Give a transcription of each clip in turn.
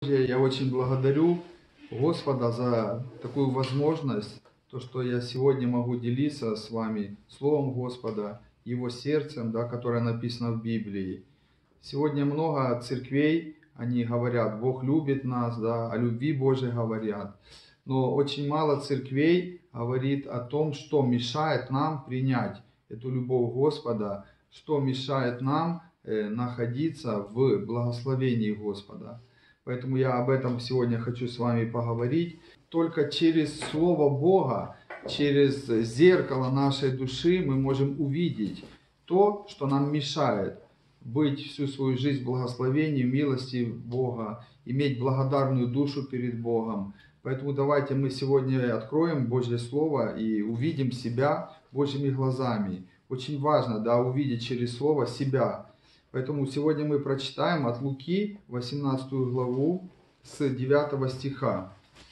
Я очень благодарю Господа за такую возможность, то, что я сегодня могу делиться с вами Словом Господа, Его сердцем, да, которое написано в Библии. Сегодня много церквей, они говорят, Бог любит нас, да, о любви Божией говорят. Но очень мало церквей говорит о том, что мешает нам принять эту любовь Господа, что мешает нам находиться в благословении Господа. Поэтому я об этом сегодня хочу с вами поговорить. Только через Слово Бога, через зеркало нашей души мы можем увидеть то, что нам мешает быть всю свою жизнь в благословении, в милости Бога, иметь благодарную душу перед Богом. Поэтому давайте мы сегодня откроем Божье Слово и увидим себя Божьими глазами. Очень важно, да, увидеть через Слово себя. Поэтому сегодня мы прочитаем от Луки 18 главу с 9 стиха.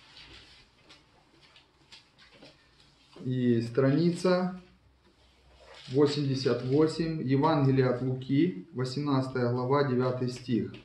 И страница 88, Евангелие от Луки, 18 глава, 9 стих.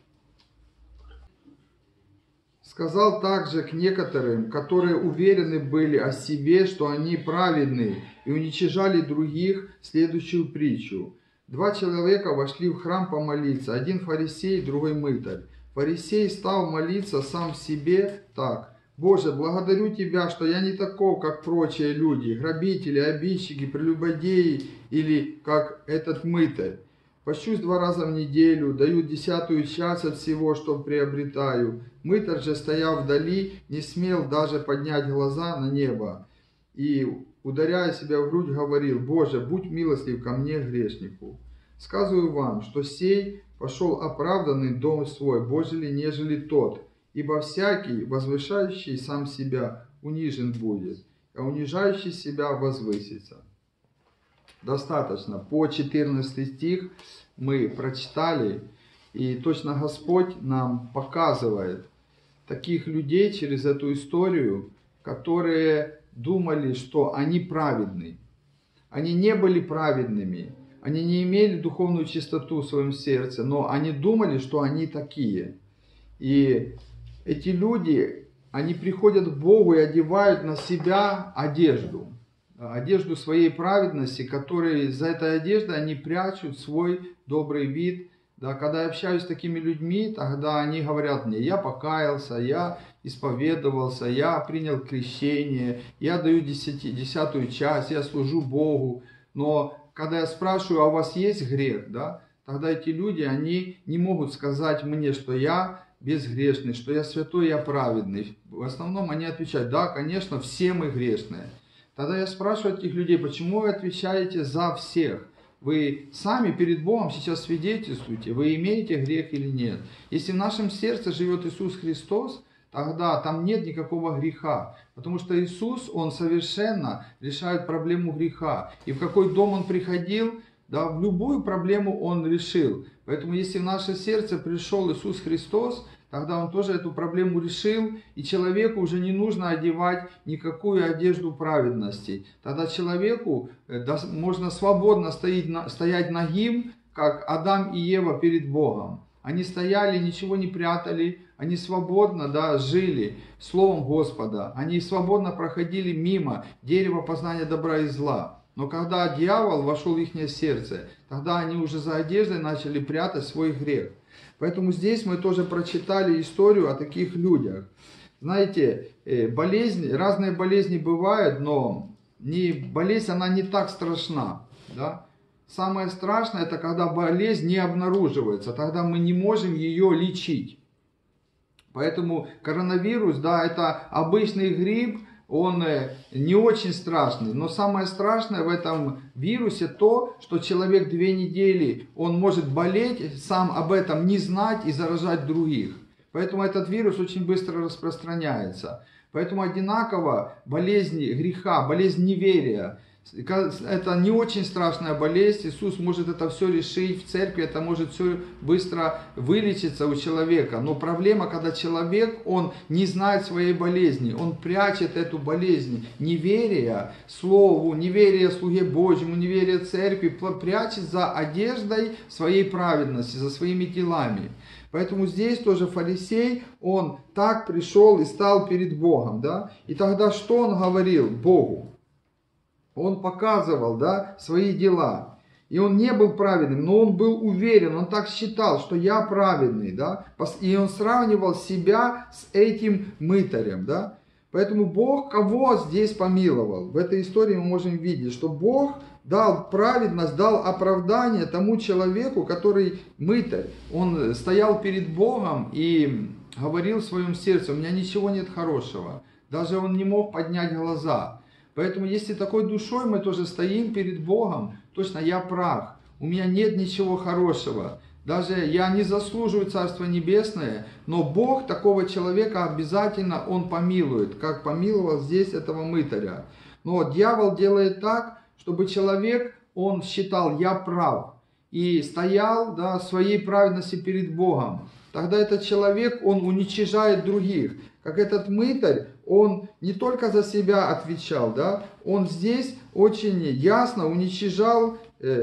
«Сказал также к некоторым, которые уверены были о себе, что они праведны, и уничижали других, следующую притчу. 2 человека вошли в храм помолиться, один фарисей, другой мытарь. Фарисей стал молиться сам в себе так: «Боже, благодарю Тебя, что я не таков, как прочие люди, грабители, обидчики, прелюбодеи или как этот мытарь. Пощусь 2 раза в неделю, даю 10-ую часть от всего, что приобретаю». Мытарь же, стояв вдали, не смел даже поднять глаза на небо и, ударяя себя в грудь, говорил: «Боже, будь милостив ко мне, грешнику. Сказываю вам, что сей пошел оправданный в дом свой, божели, нежели тот. Ибо всякий, возвышающий сам себя, унижен будет, а унижающий себя возвысится». Достаточно. По 14 стих мы прочитали, и точно Господь нам показывает таких людей через эту историю, которые думали, что они праведны. Они не были праведными, они не имели духовную чистоту в своем сердце, но они думали, что они такие. И эти люди, они приходят к Богу и одевают на себя одежду своей праведности, которые за этой одеждой они прячут свой добрый вид. Да, когда я общаюсь с такими людьми, тогда они говорят мне: я покаялся, я исповедовался, я принял крещение, я даю 10-ю часть, я служу Богу. Но когда я спрашиваю: а у вас есть грех, да, тогда эти люди, они не могут сказать мне, что я безгрешный, что я святой, я праведный. В основном они отвечают: да, конечно, все мы грешные. Тогда я спрашиваю этих людей: почему вы отвечаете за всех? Вы сами перед Богом сейчас свидетельствуете, вы имеете грех или нет. Если в нашем сердце живет Иисус Христос, тогда там нет никакого греха. Потому что Иисус, Он совершенно решает проблему греха. И в какой дом Он приходил, да, в любую проблему Он решил. Поэтому если в наше сердце пришел Иисус Христос, тогда Он тоже эту проблему решил, и человеку уже не нужно одевать никакую одежду праведности. Тогда человеку можно свободно стоять нагим, как Адам и Ева перед Богом. Они стояли, ничего не прятали, они свободно, да, жили Словом Господа. Они свободно проходили мимо дерева познания добра и зла. Но когда дьявол вошел в их сердце, тогда они уже за одеждой начали прятать свой грех. Поэтому здесь мы тоже прочитали историю о таких людях. Знаете, разные болезни бывают, но болезнь, она не так страшна. Да? Самое страшное, это когда болезнь не обнаруживается, тогда мы не можем ее лечить. Поэтому коронавирус, да, это обычный грипп, он не очень страшный. Но самое страшное в этом вирусе то, что человек 2 недели, он может болеть, сам об этом не знать и заражать других. Поэтому этот вирус очень быстро распространяется. Поэтому одинаково болезнь греха, болезнь неверия, это не очень страшная болезнь. Иисус может это все решить в церкви, это может все быстро вылечиться у человека. Но проблема, когда человек, он не знает своей болезни, он прячет эту болезнь. Неверие Слову, неверие слуге Божьему, неверие церкви прячет за одеждой своей праведности, за своими делами. Поэтому здесь тоже фарисей, он так пришел и стал перед Богом, да. И тогда что он говорил Богу? Он показывал, да, свои дела. И он не был праведным, но он был уверен, он так считал, что я праведный, да. И он сравнивал себя с этим мытарем, да. Поэтому Бог кого здесь помиловал? В этой истории мы можем видеть, что Бог дал праведность, дал оправдание тому человеку, который мытарь. Он стоял перед Богом и говорил в своем сердце: у меня ничего нет хорошего. Даже он не мог поднять глаза. Поэтому если такой душой мы тоже стоим перед Богом, точно я прав, у меня нет ничего хорошего. Даже я не заслуживаю Царство Небесное, но Бог такого человека обязательно Он помилует, как помиловал здесь этого мытаря. Но дьявол делает так, чтобы человек, он считал, я прав, и стоял, да, в своей праведности перед Богом. Тогда этот человек, он уничижает других. Как этот мытарь, он не только за себя отвечал, да, он здесь очень ясно уничижал,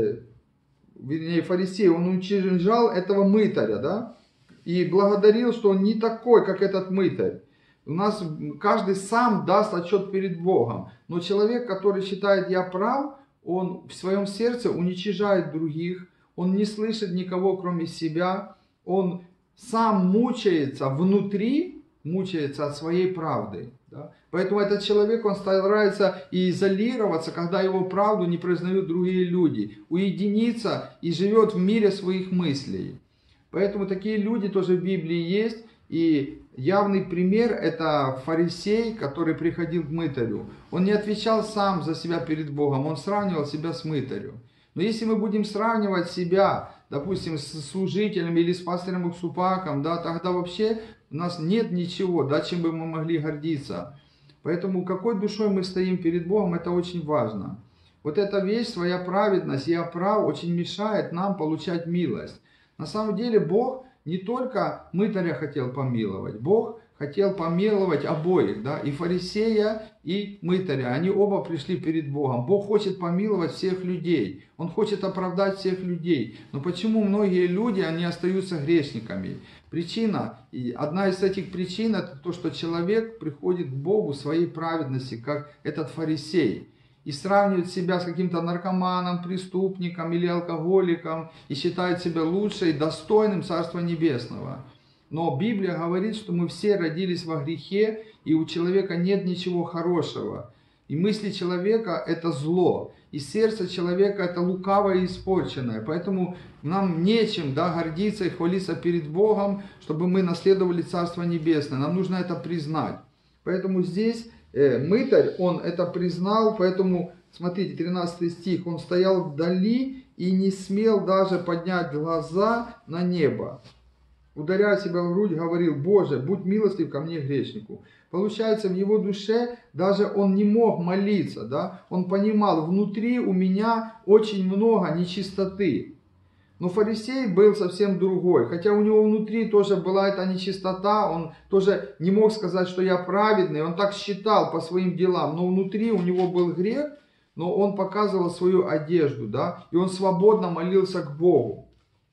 вернее, фарисей, он уничижал этого мытаря, да, и благодарил, что он не такой, как этот мытарь. У нас каждый сам даст отчет перед Богом, но человек, который считает я прав, он в своем сердце уничижает других, он не слышит никого, кроме себя, он сам мучается внутри, мучается от своей правды. Да? Поэтому этот человек, он старается изолироваться, когда его правду не признают другие люди, уединиться и живет в мире своих мыслей. Поэтому такие люди тоже в Библии есть. И явный пример — это фарисей, который приходил к мытарю. Он не отвечал сам за себя перед Богом, он сравнивал себя с мытарем. Но если мы будем сравнивать себя, допустим, с служителем или с пастырем Иксупаком, да, тогда вообще у нас нет ничего, да, чем бы мы могли гордиться. Поэтому какой душой мы стоим перед Богом, это очень важно. Вот эта вещь, своя праведность, я прав, очень мешает нам получать милость. На самом деле Бог не только мытаря хотел помиловать, Бог хотел помиловать обоих, да, и фарисея, и мытаря. Они оба пришли перед Богом. Бог хочет помиловать всех людей, Он хочет оправдать всех людей. Но почему многие люди, они остаются грешниками? Причина, и одна из этих причин, это то, что человек приходит к Богу своей праведности, как этот фарисей, и сравнивает себя с каким-то наркоманом, преступником или алкоголиком, и считает себя лучше и достойным Царства Небесного. Но Библия говорит, что мы все родились во грехе, и у человека нет ничего хорошего. И мысли человека – это зло, и сердце человека – это лукавое и испорченное. Поэтому нам нечем, да, гордиться и хвалиться перед Богом, чтобы мы наследовали Царство Небесное. Нам нужно это признать. Поэтому здесь мытарь, он это признал, поэтому, смотрите, 13 стих, он стоял вдали и не смел даже поднять глаза на небо. Ударяя себя в грудь, говорил: Боже, будь милостив ко мне, грешнику. Получается, в его душе даже он не мог молиться, да? Он понимал, внутри у меня очень много нечистоты. Но фарисей был совсем другой. Хотя у него внутри тоже была эта нечистота, он тоже не мог сказать, что я праведный, он так считал по своим делам, но внутри у него был грех, но он показывал свою одежду, да? И он свободно молился к Богу.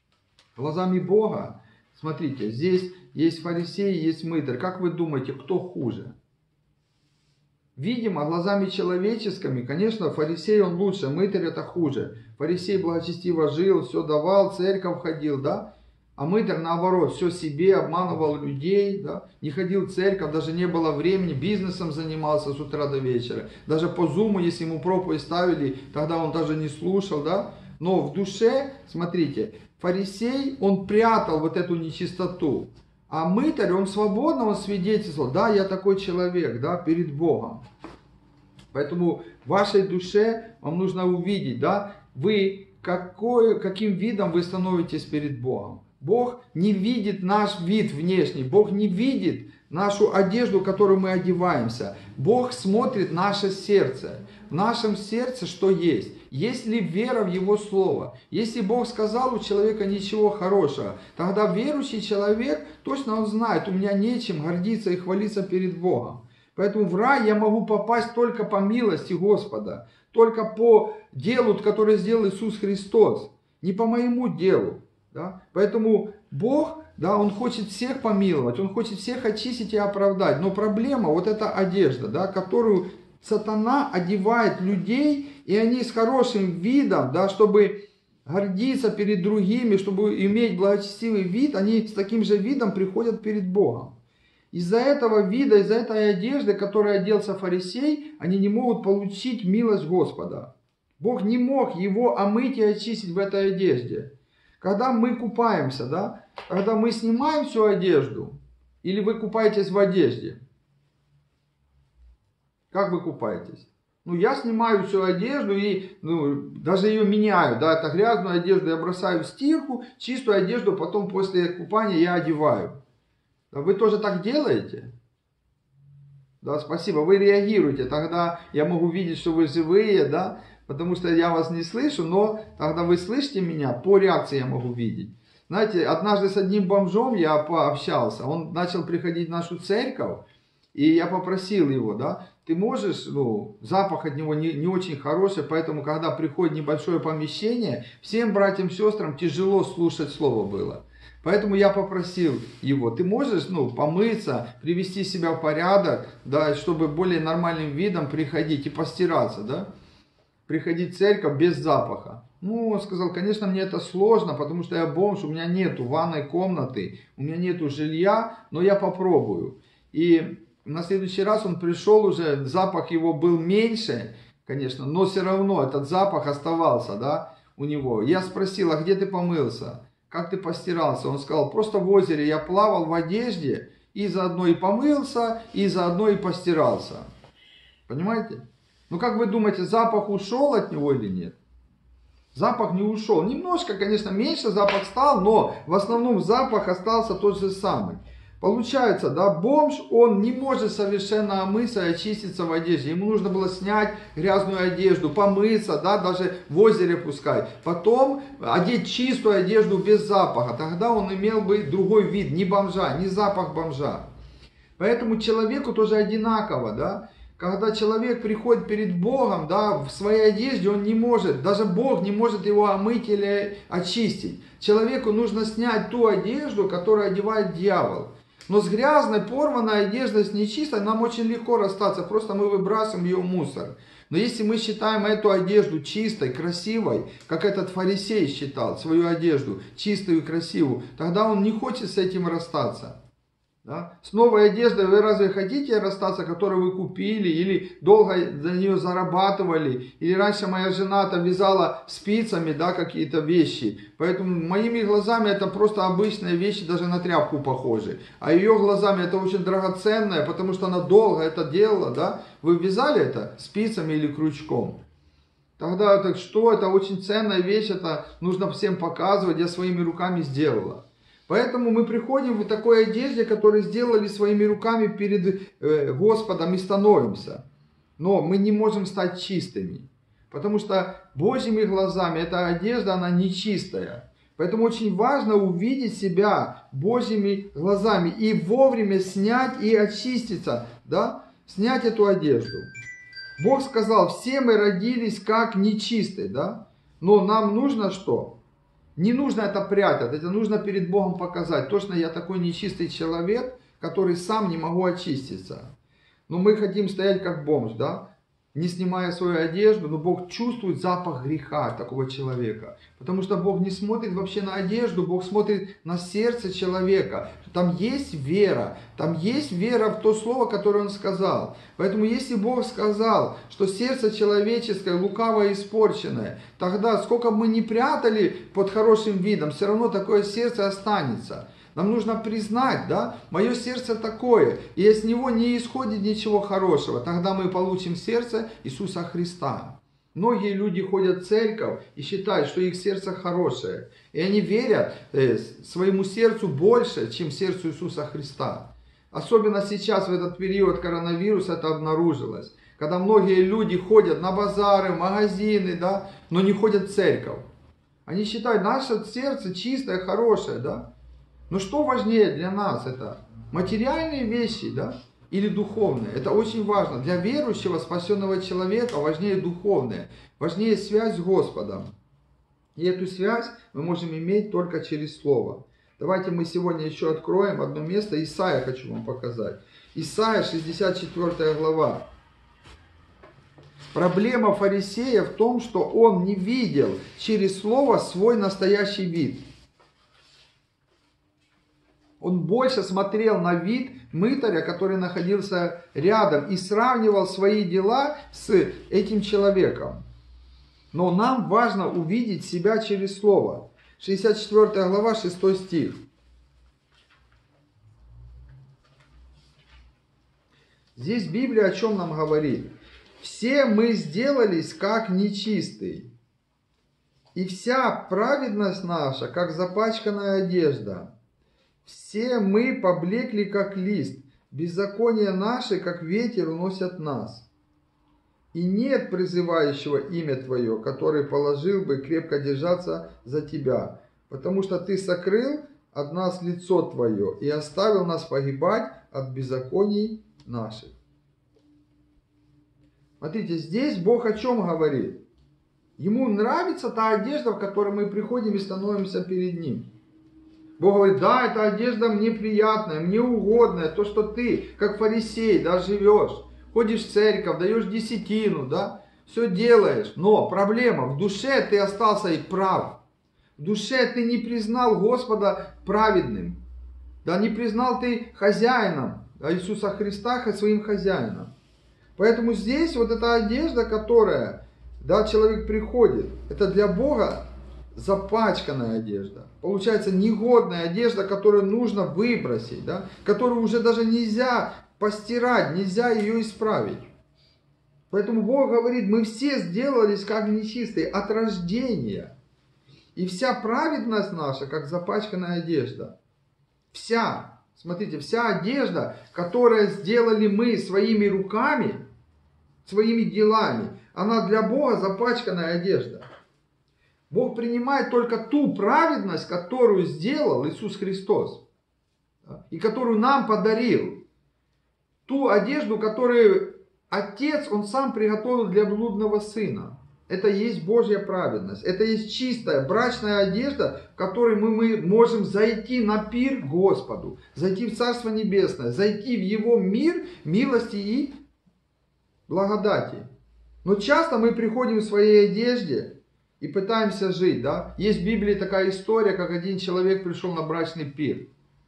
Глазами Бога. Смотрите, здесь есть фарисей, есть мытарь. Как вы думаете, кто хуже? Видимо, глазами человеческими, конечно, фарисей он лучше, мытарь это хуже. Фарисей благочестиво жил, все давал, в церковь ходил, да? А мытарь наоборот, все себе, обманывал людей, да? Не ходил в церковь, даже не было времени, бизнесом занимался с утра до вечера. Даже по зуму, если ему проповедь ставили, тогда он даже не слушал, да? Но в душе, смотрите, фарисей, он прятал вот эту нечистоту. А мытарь, он свободно, он свидетельствовал: да, я такой человек, да, перед Богом. Поэтому в вашей душе вам нужно увидеть, да, вы каким видом вы становитесь перед Богом. Бог не видит наш вид внешний, Бог не видит нашу одежду, в которую мы одеваемся. Бог смотрит наше сердце. В нашем сердце что есть? Есть ли вера в Его Слово? Если Бог сказал у человека ничего хорошего, тогда верующий человек, точно он знает, у меня нечем гордиться и хвалиться перед Богом. Поэтому в рай я могу попасть только по милости Господа, только по делу, которое сделал Иисус Христос, не по моему делу. Да? Поэтому Бог да, Он хочет всех помиловать, Он хочет всех очистить и оправдать. Но проблема, вот эта одежда, да, которую сатана одевает людей, и они с хорошим видом, да, чтобы гордиться перед другими, чтобы иметь благочестивый вид, они с таким же видом приходят перед Богом. Из-за этого вида, из-за этой одежды, которой оделся фарисей, они не могут получить милость Господа. Бог не мог его омыть и очистить в этой одежде. Когда мы купаемся, да, когда мы снимаем всю одежду, или вы купаетесь в одежде, как вы купаетесь? Ну, я снимаю всю одежду и даже ее меняю, да, это грязную одежду я бросаю в стирку, чистую одежду потом после купания я одеваю. Да, вы тоже так делаете? Да, спасибо, вы реагируете, тогда я могу видеть, что вы живые, да, потому что я вас не слышу, но тогда вы слышите меня, по реакции я могу видеть. Знаете, однажды с одним бомжом я пообщался, он начал приходить в нашу церковь, и я попросил его, да, ты можешь, запах от него не очень хороший, поэтому, когда приходит небольшое помещение, всем братьям и сестрам тяжело слушать слово было. Поэтому я попросил его, ты можешь, помыться, привести себя в порядок, да, чтобы более нормальным видом приходить и постираться, да, приходить в церковь без запаха. Он сказал, конечно, мне это сложно, потому что я бомж, у меня нету ванной комнаты, у меня нету жилья, но я попробую. И на следующий раз он пришел уже, запах его был меньше, конечно, но все равно этот запах оставался, да, у него. Я спросил, а где ты помылся? Как ты постирался? Он сказал, просто в озере я плавал в одежде, и заодно и помылся, и заодно и постирался. Понимаете? Как вы думаете, запах ушел от него или нет? Запах не ушел. Немножко, конечно, меньше запах стал, но в основном запах остался тот же самый. Получается, да, бомж, он не может совершенно омыться и очиститься в одежде. Ему нужно было снять грязную одежду, помыться, да, даже в озере пускай. Потом одеть чистую одежду без запаха. Тогда он имел бы другой вид, не бомжа, не запах бомжа. Поэтому человеку тоже одинаково, да. Когда человек приходит перед Богом, да, в своей одежде, он не может, даже Бог не может его омыть или очистить. Человеку нужно снять ту одежду, которую одевает дьявол. Но с грязной, порванной одеждой, с нечистой нам очень легко расстаться, просто мы выбрасываем ее в мусор. Но если мы считаем эту одежду чистой, красивой, как этот фарисей считал свою одежду чистую и красивую, тогда он не хочет с этим расстаться. Да? С новой одеждой вы разве хотите расстаться, которую вы купили, или долго за нее зарабатывали, или раньше моя жена-то вязала спицами, да, какие-то вещи, поэтому моими глазами это просто обычные вещи, даже на тряпку похожи, а ее глазами это очень драгоценное, потому что она долго это делала, да, вы вязали это спицами или крючком. Тогда так что, это очень ценная вещь, это нужно всем показывать, я своими руками сделала. Поэтому мы приходим в такой одежде, которую сделали своими руками перед Господом и становимся. Но мы не можем стать чистыми. Потому что Божьими глазами эта одежда, она нечистая. Поэтому очень важно увидеть себя Божьими глазами и вовремя снять и очиститься. Да? Снять эту одежду. Бог сказал, все мы родились как нечистые. Да? Но нам нужно что? Не нужно это прятать, это нужно перед Богом показать. Точно я такой нечистый человек, который сам не могу очиститься. Но мы хотим стоять как бомж, да? Не снимая свою одежду, но Бог чувствует запах греха такого человека. Потому что Бог не смотрит вообще на одежду, Бог смотрит на сердце человека. Там есть вера в то слово, которое Он сказал. Поэтому если Бог сказал, что сердце человеческое лукавое и испорченное, тогда сколько бы мы ни прятали под хорошим видом, все равно такое сердце останется. Нам нужно признать, да, мое сердце такое, и из него не исходит ничего хорошего. Тогда мы получим сердце Иисуса Христа. Многие люди ходят в церковь и считают, что их сердце хорошее. И они верят своему сердцу больше, чем сердцу Иисуса Христа. Особенно сейчас, в этот период коронавируса, это обнаружилось. Когда многие люди ходят на базары, магазины, да, но не ходят в церковь. Они считают, наше сердце чистое, хорошее, да. Но что важнее для нас? Это материальные вещи, да? Или духовные? Это очень важно. Для верующего, спасенного человека важнее духовное. Важнее связь с Господом. И эту связь мы можем иметь только через Слово. Давайте мы сегодня еще откроем одно место. Исайя хочу вам показать. Исайя, 64 глава. Проблема фарисея в том, что он не видел через слово свой настоящий вид. Он больше смотрел на вид мытаря, который находился рядом, и сравнивал свои дела с этим человеком. Но нам важно увидеть себя через слово. 64 глава, 6 стих. Здесь Библия о чем нам говорит? «Все мы сделались, как нечистые, и вся праведность наша, как запачканная одежда. Все мы поблекли, как лист, беззаконие наше, как ветер, уносят нас. И нет призывающего имя Твое, который положил бы крепко держаться за Тебя, потому что Ты сокрыл от нас лицо Твое и оставил нас погибать от беззаконий наших». Смотрите, здесь Бог о чем говорит? Ему нравится та одежда, в которой мы приходим и становимся перед Ним. Бог говорит: да, эта одежда мне приятная, мне угодная, то, что ты, как фарисей, да, живешь, ходишь в церковь, даешь десятину, да, все делаешь. Но проблема, в душе ты остался и прав. В душе ты не признал Господа праведным. Да, не признал ты хозяином, да, Иисуса Христа своим хозяином. Поэтому здесь вот эта одежда, которая, да, человек приходит, это для Бога запачканная одежда. Получается негодная одежда, которую нужно выбросить, да, которую уже даже нельзя постирать, нельзя ее исправить. Поэтому Бог говорит: мы все сделались как нечистые от рождения. И вся праведность наша, как запачканная одежда. Вся. Смотрите, вся одежда, которую сделали мы своими руками, своими делами, она для Бога запачканная одежда. Бог принимает только ту праведность, которую сделал Иисус Христос, и которую нам подарил. Ту одежду, которую Отец, Он сам приготовил для блудного сына. Это и есть Божья праведность. Это и есть чистая брачная одежда, в которой мы можем зайти на пир Господу, зайти в Царство Небесное, зайти в Его мир милости и благодати. Но часто мы приходим в своей одежде и пытаемся жить. Да? Есть в Библии такая история, как один человек пришел на брачный пир.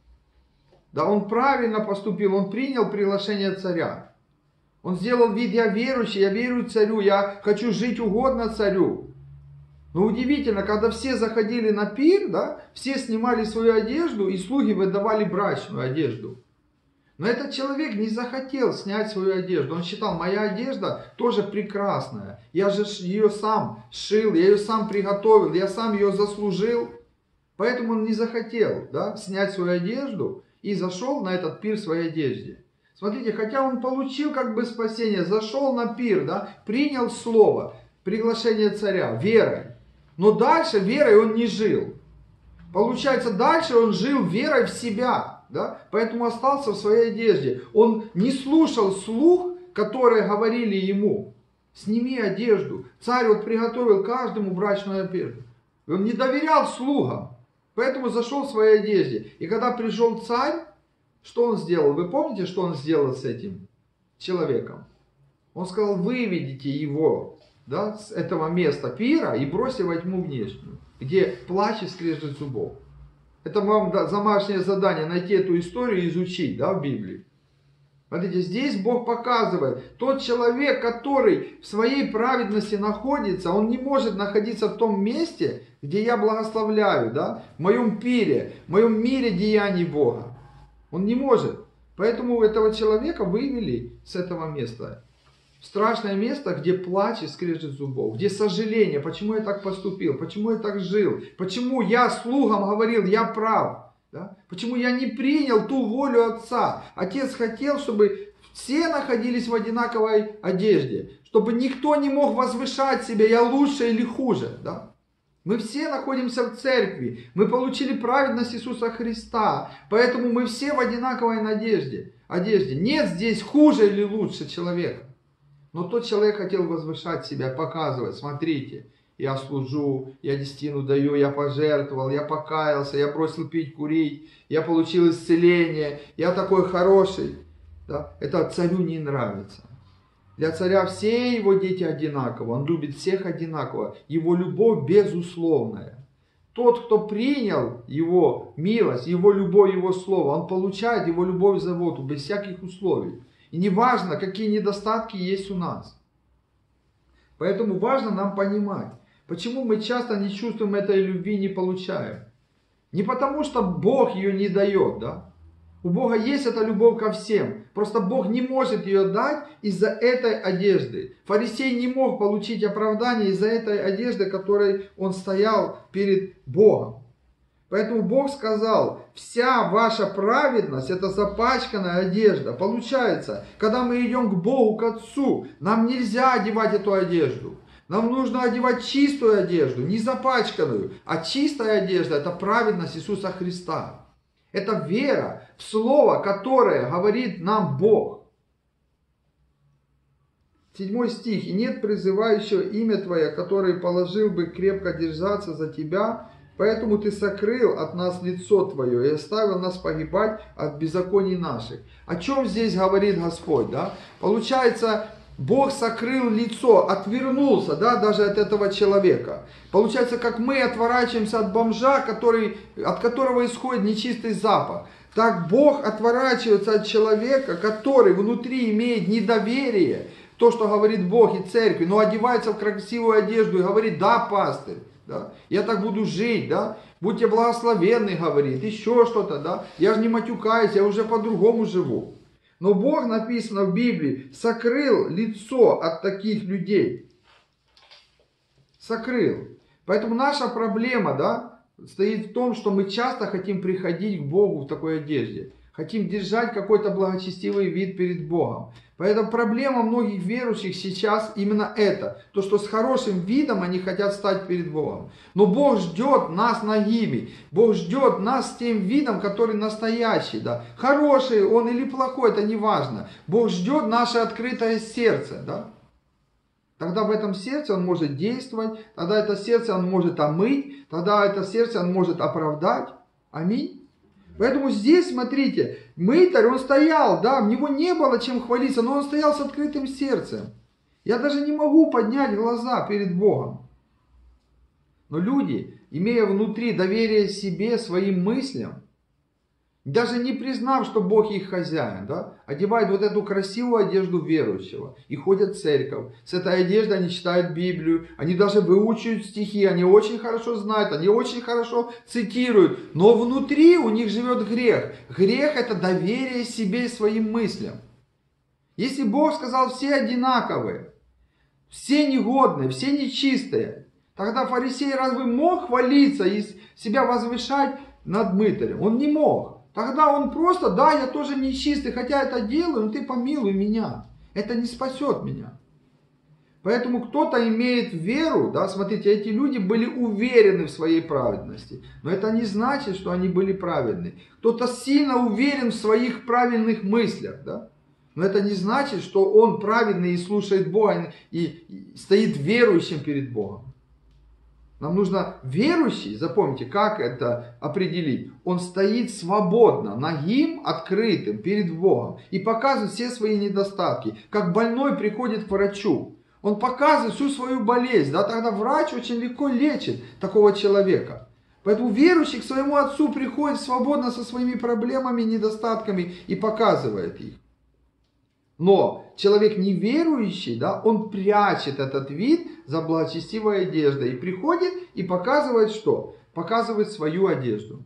Да, он правильно поступил, он принял приглашение царя. Он сделал вид: я верующий, я верую царю, я хочу жить угодно царю. Но удивительно, когда все заходили на пир, да, все снимали свою одежду, и слуги выдавали брачную одежду. Но этот человек не захотел снять свою одежду. Он считал: моя одежда тоже прекрасная. Я же ее сам сшил, я ее сам приготовил, я сам ее заслужил. Поэтому он не захотел, да, снять свою одежду и зашел на этот пир в своей одежде. Смотрите, хотя он получил как бы спасение, зашел на пир, да, принял слово, приглашение царя, верой. Но дальше верой он не жил. Получается, дальше он жил верой в себя, да, поэтому остался в своей одежде. Он не слушал слух, которые говорили ему: сними одежду. Царь вот приготовил каждому брачную одежду. Он не доверял слугам, поэтому зашел в своей одежде. И когда пришел царь, что он сделал? Вы помните, что он сделал с этим человеком? Он сказал: выведите его, да, с этого места пира и бросьте во тьму внешнюю, где плач и скрежет зубов. Это вам, да, домашнее задание — найти эту историю и изучить, да, в Библии. Смотрите, здесь Бог показывает: тот человек, который в своей праведности находится, он не может находиться в том месте, где я благословляю, да, в моем пире, в моем мире деяний Бога. Он не может. Поэтому этого человека вывели с этого места в страшное место, где плач и скрежет зубов, где сожаление: почему я так поступил, почему я так жил, почему я слугам говорил: я прав, да? Почему я не принял ту волю Отца. Отец хотел, чтобы все находились в одинаковой одежде, чтобы никто не мог возвышать себя: я лучше или хуже, да? Мы все находимся в церкви, мы получили праведность Иисуса Христа, поэтому мы все в одинаковой одежде. Нет здесь хуже или лучше человека. Но тот человек хотел возвышать себя, показывать: смотрите, я служу, я десятину даю, я пожертвовал, я покаялся, я бросил пить, курить, я получил исцеление, я такой хороший. Да? Это царю не нравится. Для царя все его дети одинаковы, он любит всех одинаково, его любовь безусловная. Тот, кто принял его милость, его любовь, его слово, он получает его любовь заботу без всяких условий. И не важно, какие недостатки есть у нас. Поэтому важно нам понимать, почему мы часто не чувствуем этой любви, не получаем. Не потому, что Бог ее не дает, да? У Бога есть эта любовь ко всем. Просто Бог не может ее дать из-за этой одежды. Фарисей не мог получить оправдание из-за этой одежды, которой он стоял перед Богом. Поэтому Бог сказал, вся ваша праведность это запачканная одежда. Получается, когда мы идем к Богу, к Отцу, нам нельзя одевать эту одежду. Нам нужно одевать чистую одежду, не запачканную. А чистая одежда это праведность Иисуса Христа. Это вера в Слово, которое говорит нам Бог. 7 стих. «И нет призывающего имя Твое, который положил бы крепко держаться за Тебя, поэтому Ты сокрыл от нас лицо Твое и оставил нас погибать от беззаконий наших». О чем здесь говорит Господь? Да? Получается, Бог сокрыл лицо, отвернулся, да, даже от этого человека. Получается, как мы отворачиваемся от бомжа, от которого исходит нечистый запах. Так Бог отворачивается от человека, который внутри имеет недоверие, то, что говорит Бог и церкви, но одевается в красивую одежду и говорит, да, пастырь, да, я так буду жить, да, будьте благословенны, говорит, еще что-то, да, я же не матюкаюсь, я уже по-другому живу. Но Бог, написано в Библии, сокрыл лицо от таких людей. Сокрыл. Поэтому наша проблема, да, стоит в том, что мы часто хотим приходить к Богу в такой одежде. Хотим держать какой-то благочестивый вид перед Богом. Поэтому проблема многих верующих сейчас именно это. То, что с хорошим видом они хотят стать перед Богом. Но Бог ждет нас нагими. Бог ждет нас с тем видом, который настоящий. Да? Хороший он или плохой, это не важно. Бог ждет наше открытое сердце. Да? Тогда в этом сердце он может действовать. Тогда это сердце он может омыть. Тогда это сердце он может оправдать. Аминь. Поэтому здесь, смотрите, мытарь, он стоял, да, у него не было чем хвалиться, но он стоял с открытым сердцем. Я даже не могу поднять глаза перед Богом. Но люди, имея внутри доверие себе, своим мыслям, даже не признав, что Бог их хозяин, да, одевают вот эту красивую одежду верующего и ходят в церковь. С этой одеждой они читают Библию, они даже выучивают стихи, они очень хорошо знают, они очень хорошо цитируют. Но внутри у них живет грех. Грех это доверие себе и своим мыслям. Если Бог сказал все одинаковые, все негодные, все нечистые, тогда фарисей разве мог хвалиться и себя возвышать над мытарем? Он не мог. Тогда он просто, да, я тоже нечистый, хотя это делаю, но ты помилуй меня. Это не спасет меня. Поэтому кто-то имеет веру, да, смотрите, эти люди были уверены в своей праведности. Но это не значит, что они были праведны. Кто-то сильно уверен в своих правильных мыслях, да. Но это не значит, что он праведный и слушает Бога и стоит верующим перед Богом. Нам нужно верующий, запомните, как это определить. Он стоит свободно, нагим, открытым перед Богом и показывает все свои недостатки. Как больной приходит к врачу. Он показывает всю свою болезнь. Да, тогда врач очень легко лечит такого человека. Поэтому верующий к своему отцу приходит свободно со своими проблемами, недостатками и показывает их. Но человек неверующий, да, он прячет этот вид за благочестивой одеждой и приходит и показывает что? Показывает свою одежду.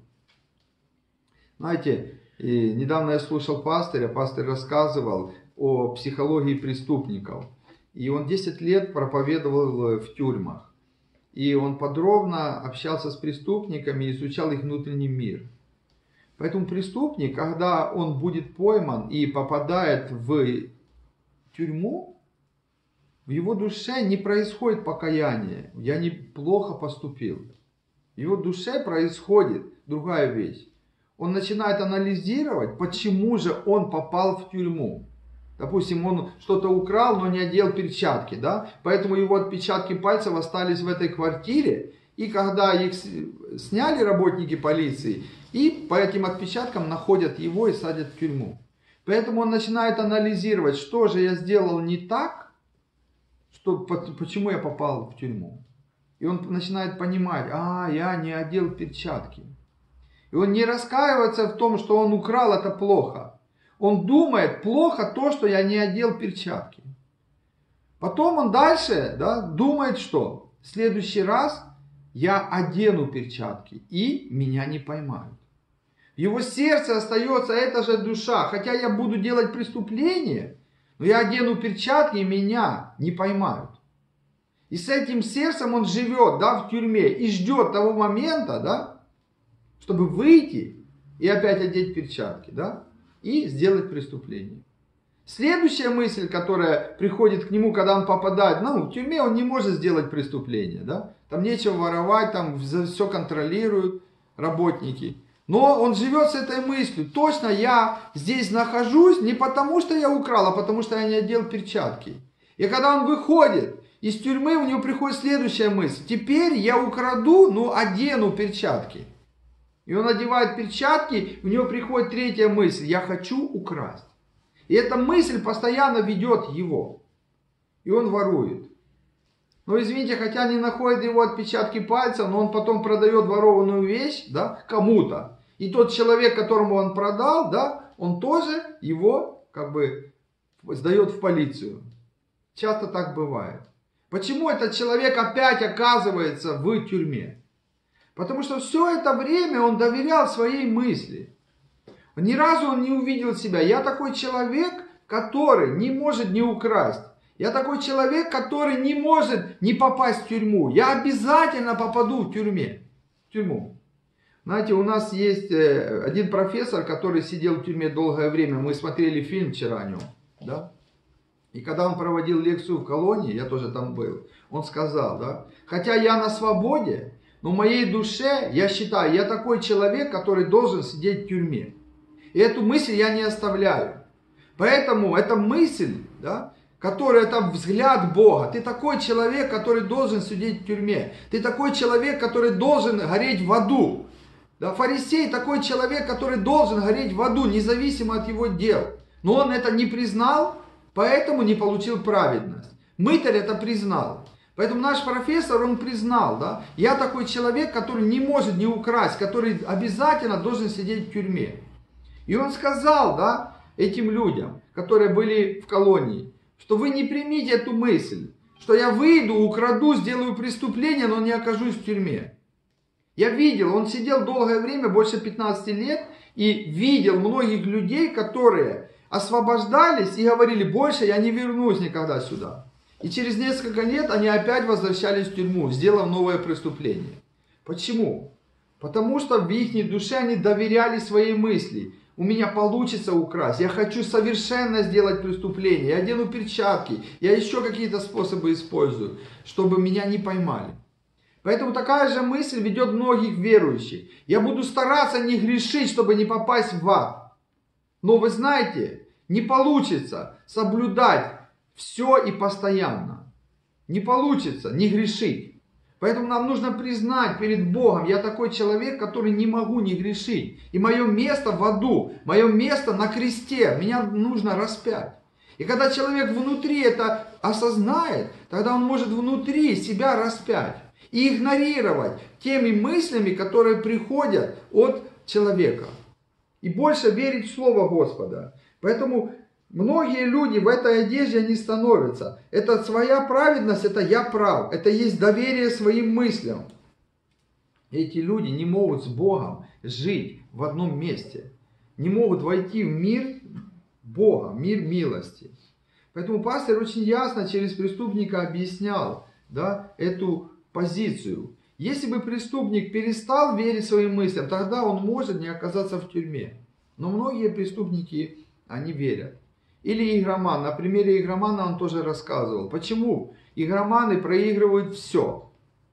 Знаете, недавно я слушал пастырь рассказывал о психологии преступников. И он 10 лет проповедовал в тюрьмах. И он подробно общался с преступниками и изучал их внутренний мир. Поэтому преступник, когда он будет пойман и попадает в тюрьму, в его душе не происходит покаяние. Я неплохо поступил. В его душе происходит другая вещь. Он начинает анализировать, почему же он попал в тюрьму. Допустим, он что-то украл, но не одел перчатки, да? Поэтому его отпечатки пальцев остались в этой квартире. И когда их сняли работники полиции, и по этим отпечаткам находят его и садят в тюрьму. Поэтому он начинает анализировать, что же я сделал не так, почему я попал в тюрьму. И он начинает понимать, я не одел перчатки. И он не раскаивается в том, что он украл, это плохо. Он думает, плохо то, что я не одел перчатки. Потом он дальше думает, что в следующий раз я одену перчатки и меня не поймают. В его сердце остается эта же душа. Хотя я буду делать преступление, но я одену перчатки и меня не поймают. И с этим сердцем он живет в тюрьме и ждет того момента, чтобы выйти и опять одеть перчатки, и сделать преступление. Следующая мысль, которая приходит к нему, когда он попадает, в тюрьме он не может сделать преступление, там нечего воровать, там все контролируют работники. Но он живет с этой мыслью, точно я здесь нахожусь не потому, что я украл, а потому, что я не одел перчатки. И когда он выходит из тюрьмы, у него приходит следующая мысль, теперь я украду, но одену перчатки. И он одевает перчатки, у него приходит третья мысль, я хочу украсть. И эта мысль постоянно ведет его. И он ворует. Но извините, хотя не находит его отпечатки пальцев, но он потом продает ворованную вещь кому-то. И тот человек, которому он продал, он тоже его сдает в полицию. Часто так бывает. Почему этот человек опять оказывается в тюрьме? Потому что все это время он доверял своей мысли. Ни разу он не увидел себя. Я такой человек, который не может не украсть. Я такой человек, который не может не попасть в тюрьму. Я обязательно попаду в тюрьму. Знаете, у нас есть один профессор, который сидел в тюрьме долгое время. Мы смотрели фильм вчера о нем. И когда он проводил лекцию в колонии, я тоже там был, он сказал, хотя я на свободе, но в моей душе, я считаю, я такой человек, который должен сидеть в тюрьме. И эту мысль я не оставляю. Поэтому эта мысль, которая это взгляд Бога. Ты такой человек, который должен сидеть в тюрьме. Ты такой человек, который должен гореть в аду. Фарисей такой человек, который должен гореть в аду, независимо от его дел. Но он это не признал, поэтому не получил праведность. Мытарь это признал. Поэтому наш профессор, он признал, я такой человек, который не может не украсть, который обязательно должен сидеть в тюрьме. И он сказал, этим людям, которые были в колонии, что вы не примите эту мысль, что я выйду, украду, сделаю преступление, но не окажусь в тюрьме. Я видел, он сидел долгое время, больше 15 лет, и видел многих людей, которые освобождались и говорили, больше я не вернусь никогда сюда. И через несколько лет они опять возвращались в тюрьму, сделав новое преступление. Почему? Потому что в их душе они доверяли своей мысли. У меня получится украсть, я хочу совершенно сделать преступление, я одену перчатки, я еще какие-то способы использую, чтобы меня не поймали. Поэтому такая же мысль ведет многих верующих. Я буду стараться не грешить, чтобы не попасть в ад. Но вы знаете, не получится соблюдать все и постоянно. Не получится не грешить. Поэтому нам нужно признать перед Богом, я такой человек, который не могу не грешить. И мое место в аду, мое место на кресте, меня нужно распять. И когда человек внутри это осознает, тогда он может внутри себя распять. И игнорировать теми мыслями, которые приходят от человека. И больше верить в Слово Господа. Поэтому многие люди в этой одежде не становятся. Это своя праведность, это я прав. Это есть доверие своим мыслям. Эти люди не могут с Богом жить в одном месте. Не могут войти в мир Бога, мир милости. Поэтому пастор очень ясно через преступника объяснял эту позицию. Если бы преступник перестал верить своим мыслям, тогда он может не оказаться в тюрьме. Но многие преступники, они верят. Или игроман. На примере игромана он тоже рассказывал. Почему игроманы проигрывают все.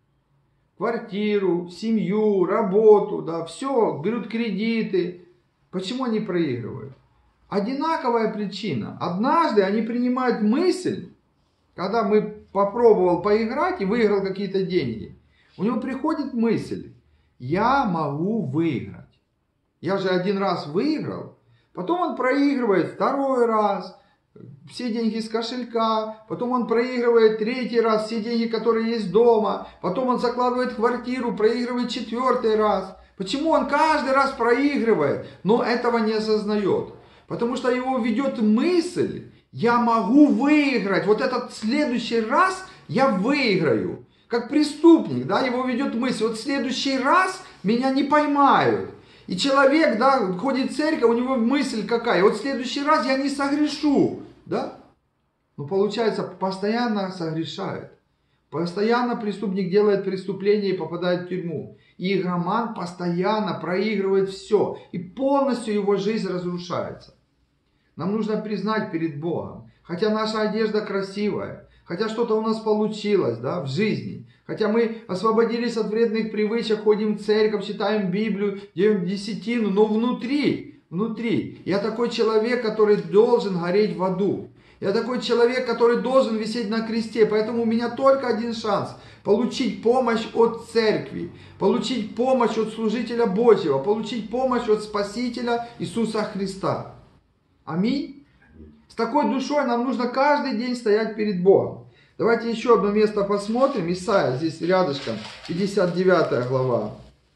Квартиру, семью, работу, все, берут кредиты. Почему они проигрывают? Одинаковая причина. Однажды они принимают мысль, когда мы попробовал поиграть и выиграл какие-то деньги, у него приходит мысль: я могу выиграть. Я же один раз выиграл. Потом он проигрывает второй раз, все деньги из кошелька. Потом он проигрывает третий раз, все деньги, которые есть дома. Потом он закладывает в квартиру, проигрывает четвертый раз. Почему он каждый раз проигрывает, но этого не осознает? Потому что его ведет мысль: я могу выиграть. Вот этот следующий раз я выиграю. Как преступник, да, его ведет мысль: вот в следующий раз меня не поймают. И человек, да, ходит в церковь, у него мысль какая: вот в следующий раз я не согрешу, да. Но получается, постоянно согрешает. Постоянно преступник делает преступление и попадает в тюрьму. И игроман постоянно проигрывает все. И полностью его жизнь разрушается. Нам нужно признать перед Богом. Хотя наша одежда красивая, хотя что-то у нас получилось, да, в жизни, хотя мы освободились от вредных привычек, ходим в церковь, читаем Библию, делаем десятину, но внутри, я такой человек, который должен гореть в аду. Я такой человек, который должен висеть на кресте. Поэтому у меня только один шанс: получить помощь от церкви, получить помощь от служителя Божьего, получить помощь от Спасителя Иисуса Христа. Аминь. С такой душой нам нужно каждый день стоять перед Богом. Давайте еще одно место посмотрим. Исайя, здесь рядышком, 59 глава.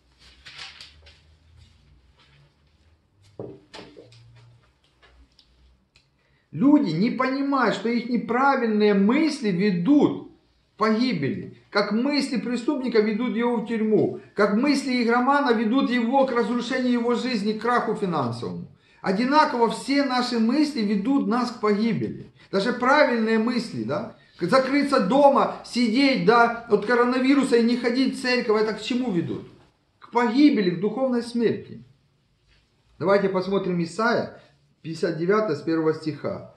Люди не понимают, что их неправильные мысли ведут к погибели. Как мысли преступника ведут его в тюрьму. Как мысли игромана ведут его к разрушению его жизни, к краху финансовому. Одинаково все наши мысли ведут нас к погибели. Даже правильные мысли, да? Закрыться дома, сидеть, да, от коронавируса и не ходить в церковь, это к чему ведут? К погибели, к духовной смерти. Давайте посмотрим Исайя 59 с 1 стиха.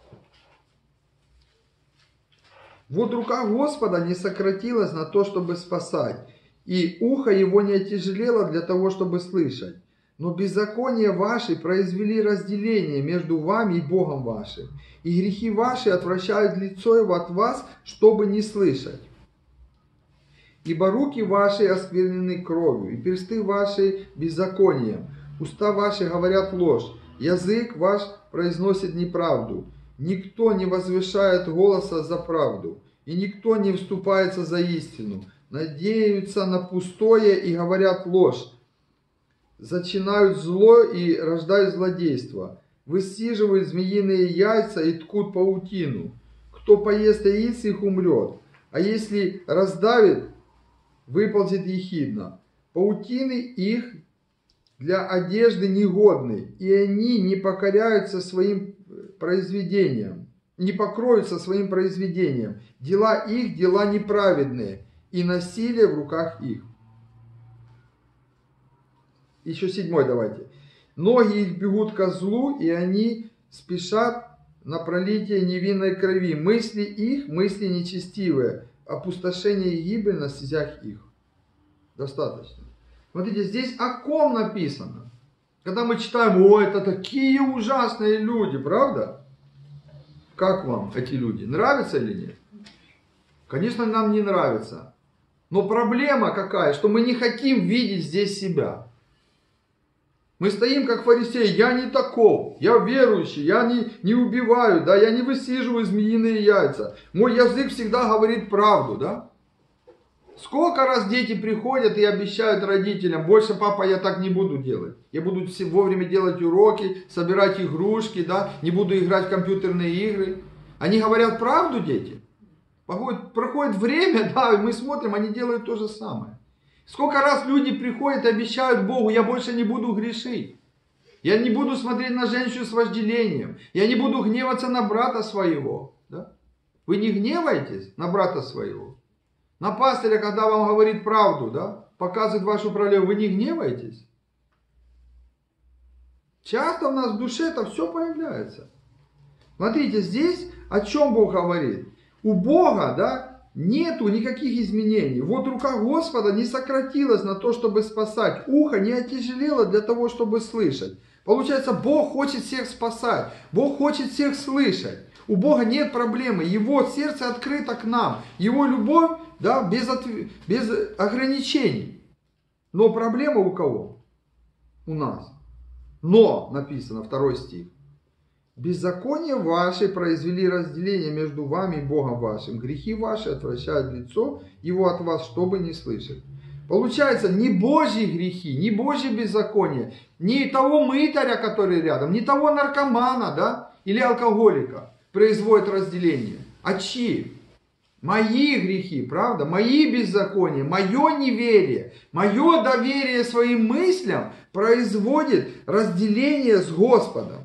Вот рука Господа не сократилась на то, чтобы спасать, и ухо его не отяжелело для того, чтобы слышать. Но беззакония ваши произвели разделение между вами и Богом вашим, и грехи ваши отвращают лицо его от вас, чтобы не слышать. Ибо руки ваши осквернены кровью, и персты ваши беззаконием, уста ваши говорят ложь, язык ваш произносит неправду. Никто не возвышает голоса за правду, и никто не вступается за истину. Надеются на пустое и говорят ложь. Зачинают зло и рождают злодейство. Высиживают змеиные яйца и ткут паутину. Кто поест яиц, их умрет. А если раздавит, выползет ехидно. Паутины их для одежды негодны, и они не покоряются своим произведениям, не покроются своим произведением. Дела их, дела неправедные, и насилие в руках их. Еще 7 давайте. Ноги их бегут ко злу, и они спешат на пролитие невинной крови. Мысли их, мысли нечестивые, опустошение и гибель на стезях их. Достаточно. Смотрите, здесь о ком написано. Когда мы читаем: о, это такие ужасные люди, правда? Как вам эти люди? Нравятся или нет? Конечно, нам не нравится. Но проблема какая? Что мы не хотим видеть здесь себя. Мы стоим как фарисеи: я не таков, я верующий, я не убиваю, да, я не высиживаю змеиные яйца. Мой язык всегда говорит правду, да. Сколько раз дети приходят и обещают родителям: больше, папа, я так не буду делать. Я буду вовремя делать уроки, собирать игрушки, да, не буду играть в компьютерные игры. Они говорят правду, дети? Проходит время, да, и мы смотрим, они делают то же самое. Сколько раз люди приходят и обещают Богу: я больше не буду грешить. Я не буду смотреть на женщину с вожделением. Я не буду гневаться на брата своего. Да? Вы не гневаетесь на брата своего? На пастыря, когда вам говорит правду, да, показывает вашу проблему, вы не гневаетесь? Часто у нас в душе это все появляется. Смотрите, здесь о чем Бог говорит. У Бога, да, нету никаких изменений. Вот рука Господа не сократилась на то, чтобы спасать. Ухо не отяжелело для того, чтобы слышать. Получается, Бог хочет всех спасать. Бог хочет всех слышать. У Бога нет проблемы. Его сердце открыто к нам. Его любовь, да, без ограничений. Но проблема у кого? У нас. Но, написано, 2 стих. Беззаконие ваши произвели разделение между вами и Богом вашим. Грехи ваши отвращают лицо его от вас, чтобы не слышать. Получается, не Божьи грехи, не Божье беззаконие, не того мытаря, который рядом, не того наркомана, да, или алкоголика производит разделение. А чьи? Мои грехи, правда? Мои беззакония, мое неверие, мое доверие своим мыслям производит разделение с Господом.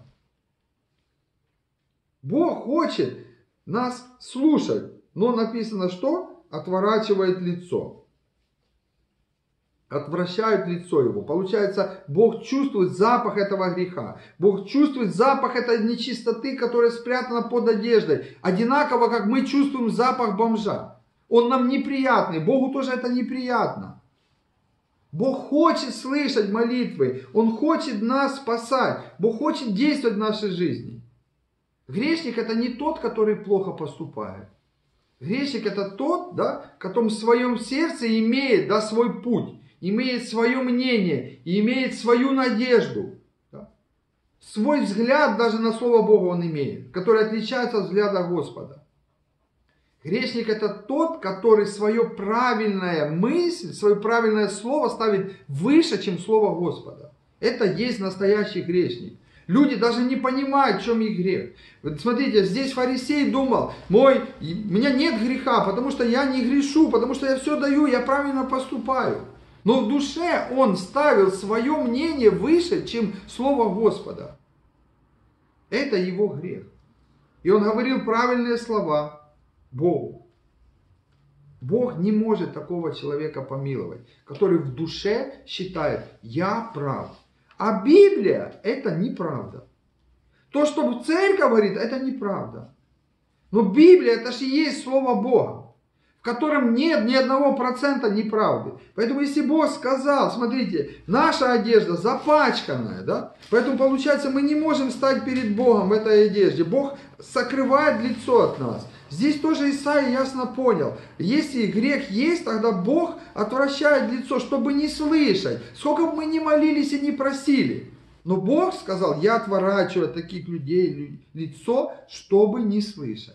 Бог хочет нас слушать, но написано, что? Отворачивает лицо. Отвращают лицо его. Получается, Бог чувствует запах этого греха. Бог чувствует запах этой нечистоты, которая спрятана под одеждой. Одинаково, как мы чувствуем запах бомжа. Он нам неприятный. Богу тоже это неприятно. Бог хочет слышать молитвы. Он хочет нас спасать. Бог хочет действовать в нашей жизни. Грешник это не тот, который плохо поступает. Грешник это тот, да, который в своем сердце имеет, да, свой путь. Имеет свое мнение, и имеет свою надежду. Да? Свой взгляд даже на Слово Бога он имеет, который отличается от взгляда Господа. Грешник это тот, который свое правильное мысль, свое правильное слово ставит выше, чем Слово Господа. Это есть настоящий грешник. Люди даже не понимают, в чем их грех. Вот смотрите, здесь фарисей думал, у меня нет греха, потому что я не грешу, потому что я все даю, я правильно поступаю. Но в душе он ставил свое мнение выше, чем Слово Господа. Это его грех. И он говорил правильные слова Богу. Бог не может такого человека помиловать, который в душе считает, я прав. А Библия это неправда. То, что церковь говорит, это неправда. Но Библия это же и есть Слово Бога, в котором нет ни 1% неправды. Поэтому если Бог сказал, смотрите, наша одежда запачканная, да? Поэтому получается мы не можем стать перед Богом в этой одежде. Бог сокрывает лицо от нас. Здесь тоже Исаия ясно понял. Если грех есть, тогда Бог отвращает лицо, чтобы не слышать. Сколько бы мы ни молились и не просили. Но Бог сказал, я отворачиваю от таких людей лицо, чтобы не слышать.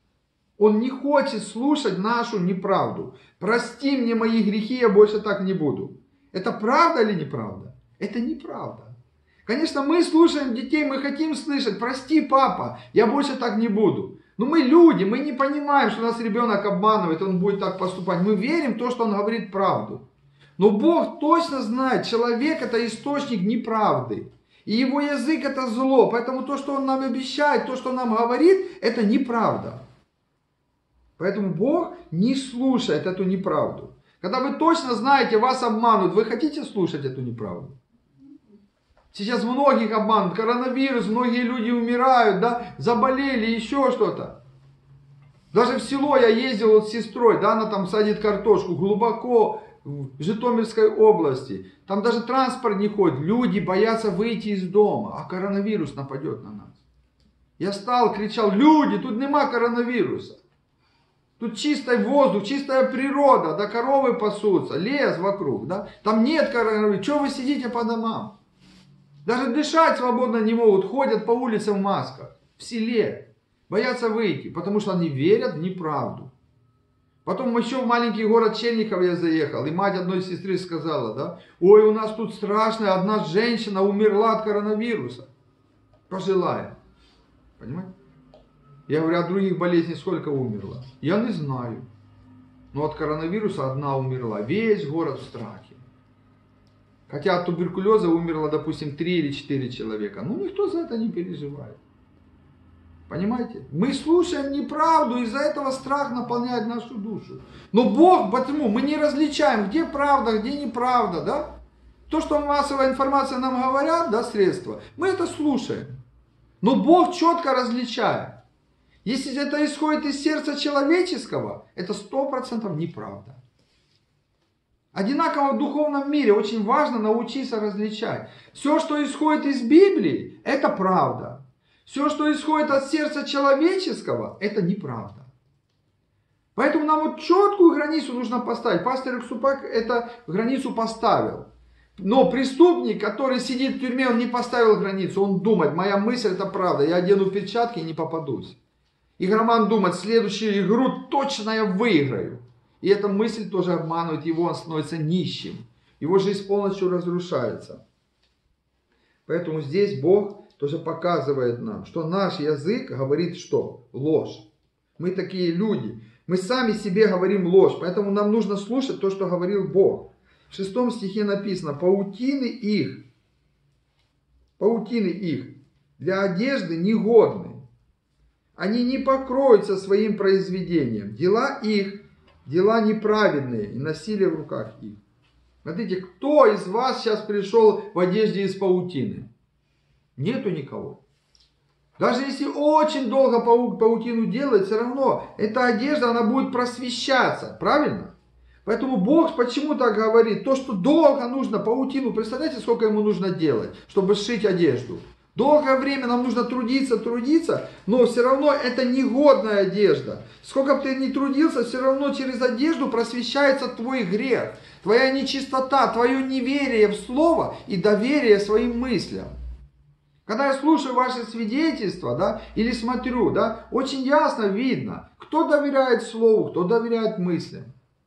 Он не хочет слушать нашу неправду. Прости мне мои грехи, я больше так не буду. Это правда или неправда? Это неправда. Конечно, мы слушаем детей, мы хотим слышать, прости, папа, я больше так не буду. Но мы люди, мы не понимаем, что нас ребенок обманывает, он будет так поступать. Мы верим в то, что он говорит правду. Но Бог точно знает, человек это источник неправды. И его язык это зло. Поэтому то, что он нам обещает, то, что он нам говорит, это неправда. Поэтому Бог не слушает эту неправду. Когда вы точно знаете, вас обманут, вы хотите слушать эту неправду? Сейчас многих обманут, коронавирус, многие люди умирают, да, заболели, еще что-то. Даже в село я ездил вот с сестрой, да, она там садит картошку глубоко в Житомирской области. Там даже транспорт не ходит, люди боятся выйти из дома, а коронавирус нападет на нас. Я стал, кричал, люди, тут нема коронавируса. Тут чистый воздух, чистая природа, да, коровы пасутся, лес вокруг, да. Там нет коронавируса, что вы сидите по домам? Даже дышать свободно не могут, ходят по улицам в масках, в селе, боятся выйти, потому что они верят в неправду. Потом еще в маленький город Чернихов я заехал, и мать одной сестры сказала, да, ой, у нас тут страшно, одна женщина умерла от коронавируса, пожилая, понимаете? Я говорю, от других болезней сколько умерло? Я не знаю. Но от коронавируса одна умерла. Весь город в страхе. Хотя от туберкулеза умерло, допустим, 3 или 4 человека. Ну, никто за это не переживает. Понимаете? Мы слушаем неправду, из-за этого страх наполняет нашу душу. Но Бог, потому мы не различаем, где правда, где неправда, да? То, что массовая информация нам говорят, да, средства, мы это слушаем. Но Бог четко различает. Если это исходит из сердца человеческого, это 100% неправда. Одинаково в духовном мире очень важно научиться различать. Все, что исходит из Библии, это правда. Все, что исходит от сердца человеческого, это неправда. Поэтому нам вот четкую границу нужно поставить. Пастор Юксупак эту границу поставил. Но преступник, который сидит в тюрьме, он не поставил границу. Он думает, моя мысль это правда, я одену перчатки и не попадусь. Игроман думает, следующую игру точно я выиграю. И эта мысль тоже обманывает его, он становится нищим. Его жизнь полностью разрушается. Поэтому здесь Бог тоже показывает нам, что наш язык говорит что? Ложь. Мы такие люди. Мы сами себе говорим ложь. Поэтому нам нужно слушать то, что говорил Бог. В 6 стихе написано, паутины их для одежды негодны. Они не покроются своим произведением. Дела их, дела неправедные, и насилие в руках их. Смотрите, кто из вас сейчас пришел в одежде из паутины? Нету никого. Даже если очень долго паутину делать, все равно эта одежда, она будет просвещаться. Правильно? Поэтому Бог почему так говорит? То, что долго нужно паутину, представляете, сколько ему нужно делать, чтобы сшить одежду? Долгое время нам нужно трудиться, но все равно это негодная одежда. Сколько бы ты ни трудился, все равно через одежду просвещается твой грех, твоя нечистота, твое неверие в Слово и доверие своим мыслям. Когда я слушаю ваши свидетельства, да, или смотрю, да, очень ясно видно, кто доверяет Слову, кто доверяет мыслям.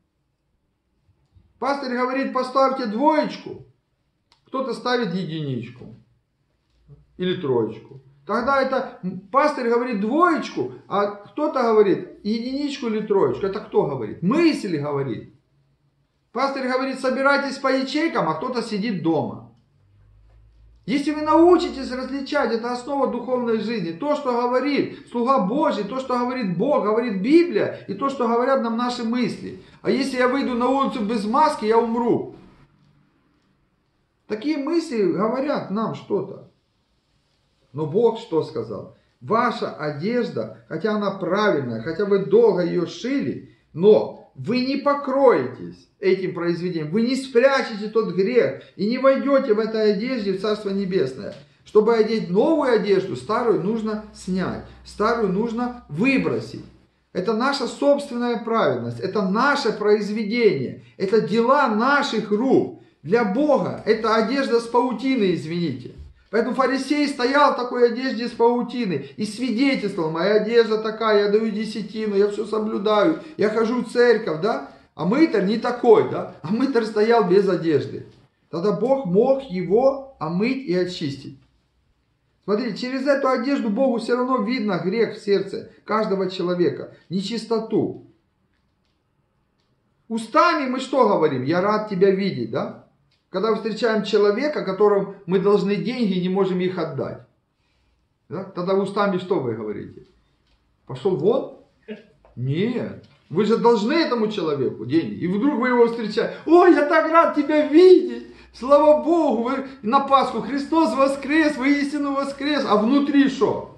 Пастор говорит, поставьте 2, кто-то ставит 1 или 3. Тогда это пастор говорит 2, а кто-то говорит 1 или 3. Это кто говорит? Мысль говорит. Пастор говорит, собирайтесь по ячейкам, а кто-то сидит дома. Если вы научитесь различать, это основа духовной жизни. То, что говорит слуга Божий, то, что говорит Бог, говорит Библия, и то, что говорят нам наши мысли. А если я выйду на улицу без маски, я умру. Такие мысли говорят нам что-то. Но Бог что сказал? Ваша одежда, хотя она правильная, хотя вы долго ее шили, но вы не покроетесь этим произведением, вы не спрячете тот грех и не войдете в этой одежде в Царство Небесное. Чтобы одеть новую одежду, старую нужно снять, старую нужно выбросить. Это наша собственная праведность, это наше произведение, это дела наших рук. Для Бога это одежда с паутины, извините. Поэтому фарисей стоял в такой одежде из паутины и свидетельствовал, моя одежда такая, я даю десятину, я все соблюдаю, я хожу в церковь, да? А мытарь не такой, да? А мытарь стоял без одежды. Тогда Бог мог его омыть и очистить. Смотрите, через эту одежду Богу все равно видно грех в сердце каждого человека, нечистоту. Устами мы что говорим? Я рад тебя видеть, да? Когда мы встречаем человека, которому мы должны деньги и не можем их отдать. Да? Тогда устами что вы говорите? Пошел вон? Нет. Вы же должны этому человеку деньги. И вдруг вы его встречаете. Ой, я так рад тебя видеть. Слава Богу. Вы на Пасху Христос воскрес, воистину воскрес. А внутри что?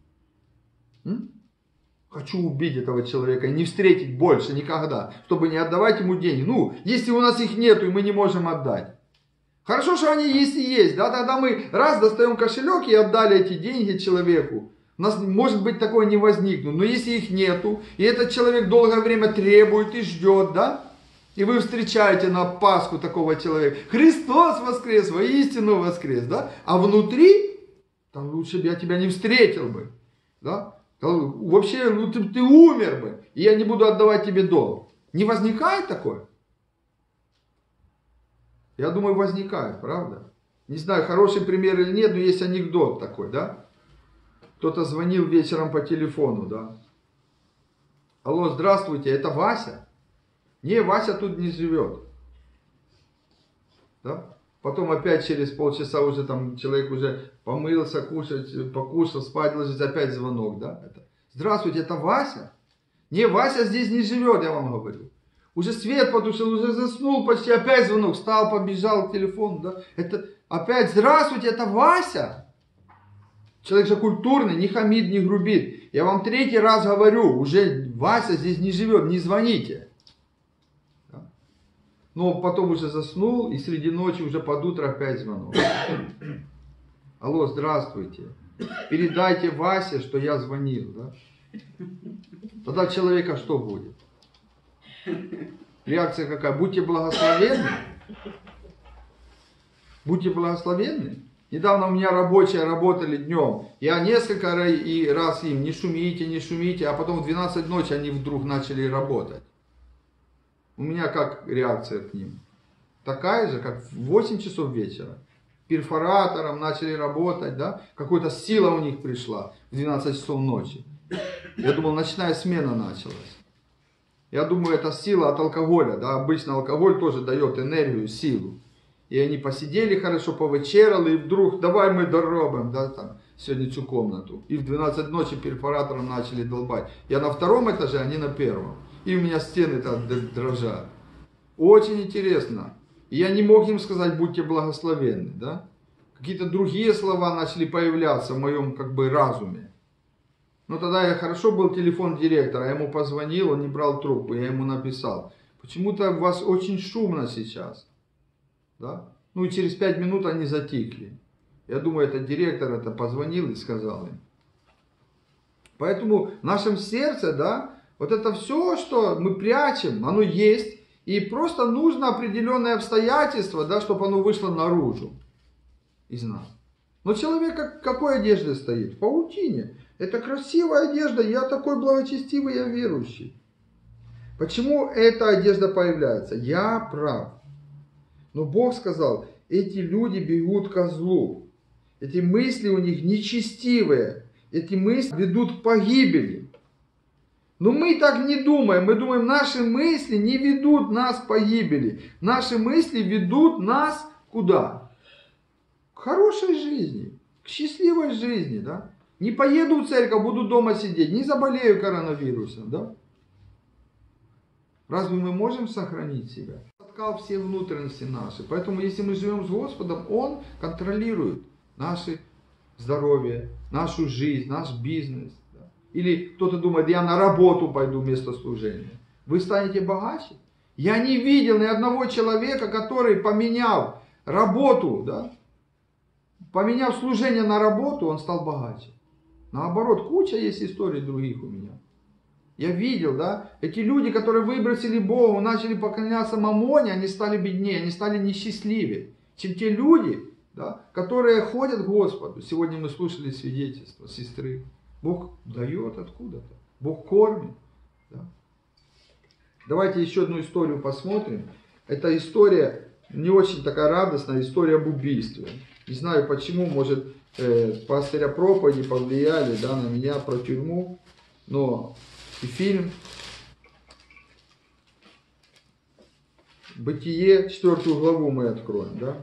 Хочу убить этого человека и не встретить больше никогда. Чтобы не отдавать ему деньги. Ну, если у нас их нету и мы не можем отдать. Хорошо, что они есть и есть, да, тогда мы раз достаем кошелек и отдали эти деньги человеку. У нас, может быть, такое не возникнет, но если их нету, и этот человек долгое время требует и ждет, да, и вы встречаете на Пасху такого человека, Христос воскрес, воистину воскрес, да, а внутри, там лучше бы я тебя не встретил бы, да, вообще, ну ты умер бы, и я не буду отдавать тебе долг. Не возникает такое? Я думаю, возникает, правда? Не знаю, хороший пример или нет, но есть анекдот такой, да? Кто-то звонил вечером по телефону, да? Алло, здравствуйте, это Вася? Не, Вася тут не живет. Да? Потом опять через полчаса уже там человек уже помылся, покушал, спать ложится, опять звонок, да? Здравствуйте, это Вася? Не, Вася здесь не живет, я вам говорю. Уже свет потушил, уже заснул почти, опять звонок, встал, побежал к телефону, да? Это опять, здравствуйте, это Вася? Человек же культурный, не хамит, не грубит. Я вам 3-й раз говорю, уже Вася здесь не живет, не звоните. Да? Но потом уже заснул, и среди ночи уже под утро опять звонок. Алло, здравствуйте. Передайте Васе, что я звонил. Да? Тогда у человека что будет? Реакция какая? Будьте благословенны. Будьте благословенны. Недавно у меня рабочие работали днем. Я несколько раз им не шумите, не шумите, а потом в 12 ночи они вдруг начали работать. У меня как реакция к ним? Такая же, как в 8 часов вечера. Перфоратором начали работать, да? Какая-то сила у них пришла в 12 часов ночи. Я думал, ночная смена началась. Я думаю, это сила от алкоголя, да? Обычно алкоголь тоже дает энергию, силу. И они посидели хорошо, повечерали, и вдруг, давай мы доробим, да, там, сегодня цю комнату. И в 12 ночи перфоратором начали долбать. Я на 2-м этаже, они на 1-м. И у меня стены там дрожат. Очень интересно. И я не мог им сказать, будьте благословенны, да. Какие-то другие слова начали появляться в моем, как бы, разуме. Но тогда я хорошо был телефон директора, я ему позвонил, он не брал трубку, я ему написал. Почему-то у вас очень шумно сейчас. Да? Ну и через 5 минут они затихли. Я думаю, этот директор это позвонил и сказал им. Поэтому в нашем сердце, да, вот это все, что мы прячем, оно есть. И просто нужно определенные обстоятельства, да, чтобы оно вышло наружу из нас. Но человек какой одеждой стоит? В паутине. Это красивая одежда, я такой благочестивый, я верующий. Почему эта одежда появляется? Я прав. Но Бог сказал, эти люди бегут ко злу. Эти мысли у них нечестивые. Эти мысли ведут к погибели. Но мы так не думаем. Мы думаем, наши мысли не ведут нас к погибели. Наши мысли ведут нас куда? К хорошей жизни. К счастливой жизни. Да? Не поеду в церковь, буду дома сидеть. Не заболею коронавирусом. Да? Разве мы можем сохранить себя? Все внутренности наши. Поэтому, если мы живем с Господом, Он контролирует наше здоровье, нашу жизнь, наш бизнес. Да. Или кто-то думает, я на работу пойду вместо служения. Вы станете богаче. Я не видел ни одного человека, который, поменяв работу, да, поменяв служение на работу, он стал богаче. Наоборот, куча есть историй других у меня. Я видел, да, эти люди, которые выбросили Бога, начали поклоняться мамоне, они стали беднее, они стали несчастливее, чем те люди, да, которые ходят к Господу. Сегодня мы слушали свидетельство сестры. Бог дает откуда-то, Бог кормит. Да. Давайте еще одну историю посмотрим. Эта история не очень такая радостная, история об убийстве. Не знаю почему, может, пастыря проповеди повлияли, да, на меня про тюрьму, но... И фильм Бытие, 4 главу мы откроем, да?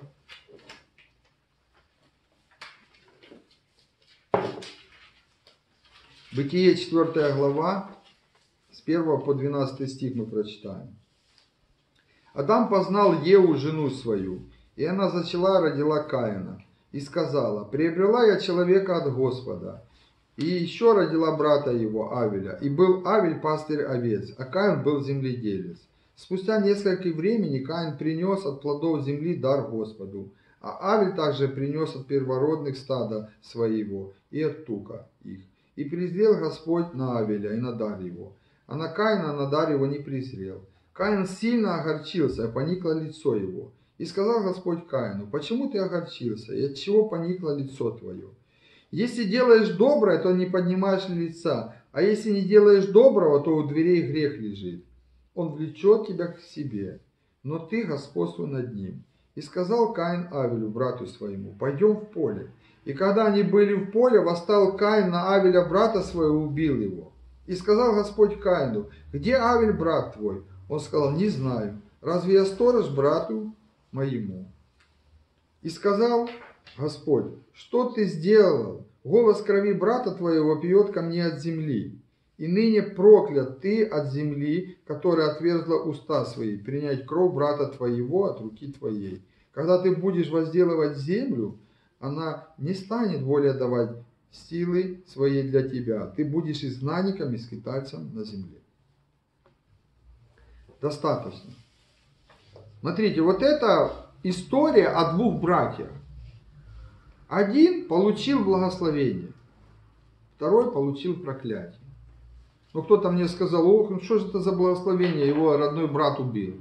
Бытие, 4 глава, с 1 по 12 стих мы прочитаем. Адам познал Еву, жену свою, и она зачала, родила Каина, и сказала, приобрела я человека от Господа. И еще родила брата его, Авеля. И был Авель пастырь овец, а Каин был земледелец. Спустя несколько времени Каин принес от плодов земли дар Господу. А Авель также принес от первородных стада своего и от тука их. И презрел Господь на Авеля и на дар его. А на Каина на дар его не презрел. Каин сильно огорчился, и поникло лицо его. И сказал Господь Каину, почему ты огорчился, и от чего поникло лицо твое? Если делаешь доброе, то не поднимаешь лица, а если не делаешь доброго, то у дверей грех лежит. Он влечет тебя к себе, но ты господствуй над ним. И сказал Каин Авелю, брату своему, пойдем в поле. И когда они были в поле, восстал Каин на Авеля, брата своего, и убил его. И сказал Господь Каину, где Авель, брат твой? Он сказал, не знаю, разве я сторож брату моему? И сказал Господь, что ты сделал? Голос крови брата твоего пьет ко мне от земли. И ныне проклят ты от земли, которая отверзла уста свои, принять кровь брата твоего от руки твоей. Когда ты будешь возделывать землю, она не станет более давать силы своей для тебя. Ты будешь изгнанником и скитальцем на земле. Достаточно. Смотрите, вот это история о двух братьях. Один получил благословение, второй получил проклятие. Но кто-то мне сказал: ох, ну что же это за благословение, его родной брат убил.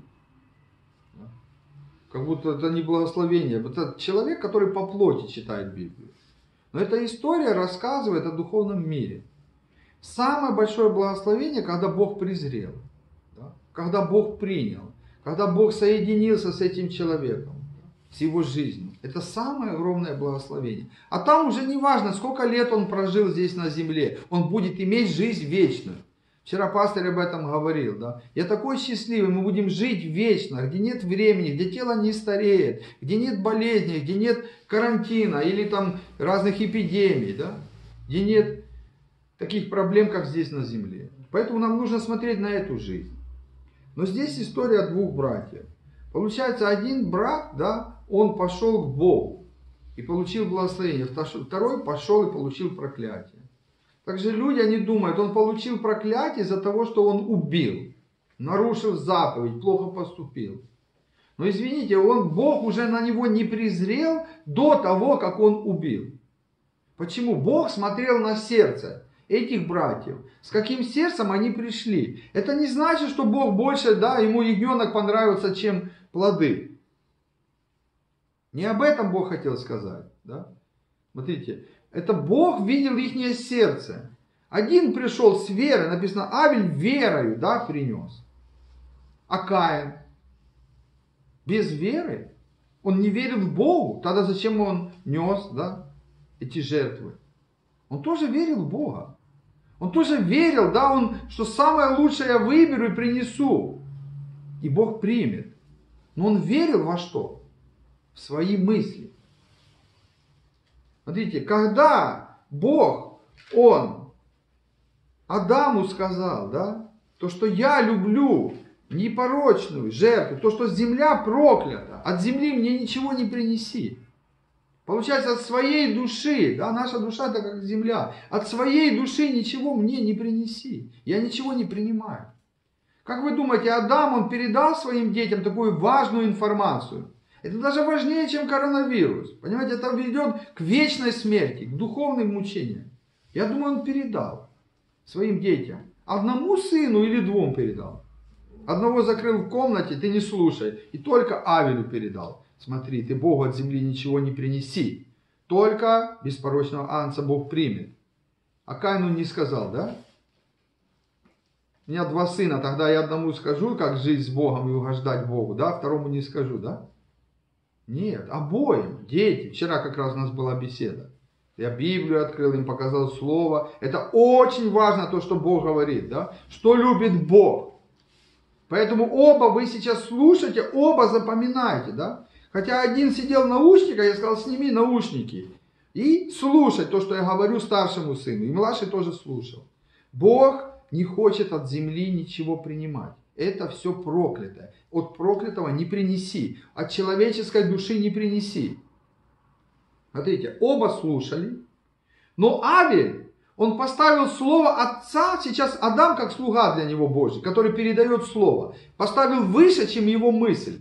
Как будто это не благословение, это человек, который по плоти читает Библию. Но эта история рассказывает о духовном мире. Самое большое благословение, когда Бог презрел, да? Когда Бог принял, когда Бог соединился с этим человеком, с его жизнью. Это самое огромное благословение. А там уже не важно, сколько лет он прожил здесь на земле, он будет иметь жизнь вечную. Вчера пастор об этом говорил, да? Я такой счастливый, мы будем жить вечно, где нет времени, где тело не стареет, где нет болезней, где нет карантина или там разных эпидемий, да? Где нет таких проблем, как здесь на земле. Поэтому нам нужно смотреть на эту жизнь. Но здесь история о двух братьях. Получается, один брат, да, он пошел к Богу и получил благословение, второй пошел и получил проклятие. Также люди, они думают, он получил проклятие из-за того, что он убил, нарушил заповедь, плохо поступил. Но извините, Бог уже на него не презрел до того, как он убил. Почему? Бог смотрел на сердце этих братьев. С каким сердцем они пришли. Это не значит, что Бог больше, да, ему ягненок понравился, чем плоды. Не об этом Бог хотел сказать. Да? Смотрите. Это Бог видел их сердце. Один пришел с верой, написано, Авель верою, да, принес. А Каин без веры, он не верил в Богу. Тогда зачем он нес, да, эти жертвы? Он тоже верил в Бога. Он тоже верил, да, что самое лучшее я выберу и принесу. И Бог примет. Но он верил во что? В свои мысли. Смотрите, когда Бог, Он Адаму сказал, да, то, что я люблю непорочную жертву, то, что земля проклята, от земли мне ничего не принеси. Получается, от своей души, да, наша душа это как земля, от своей души ничего мне не принеси. Я ничего не принимаю. Как вы думаете, Адам, он передал своим детям такую важную информацию? Это даже важнее, чем коронавирус. Понимаете, это ведет к вечной смерти, к духовным мучениям. Я думаю, он передал своим детям. Одному сыну или двум передал. Одного закрыл в комнате, ты не слушай. И только Авелю передал. Смотри, ты Богу от земли ничего не принеси. Только беспорочного агнца Бог примет. А Каину не сказал, да? У меня два сына, тогда я одному скажу, как жить с Богом и угождать Богу, да? Второму не скажу, да? Нет, обоим, дети. Вчера как раз у нас была беседа. Я Библию открыл, им показал Слово. Это очень важно, то, что Бог говорит, да? Что любит Бог. Поэтому оба вы сейчас слушаете, оба запоминайте, да? Хотя один сидел в наушниках, я сказал, сними наушники. И слушать то, что я говорю старшему сыну. И младший тоже слушал. Бог не хочет от земли ничего принимать. Это все проклятое. От проклятого не принеси. От человеческой души не принеси. Смотрите, оба слушали. Но Авель, он поставил слово отца. Сейчас Адам как слуга для него Божий, который передает слово. Поставил выше, чем его мысль.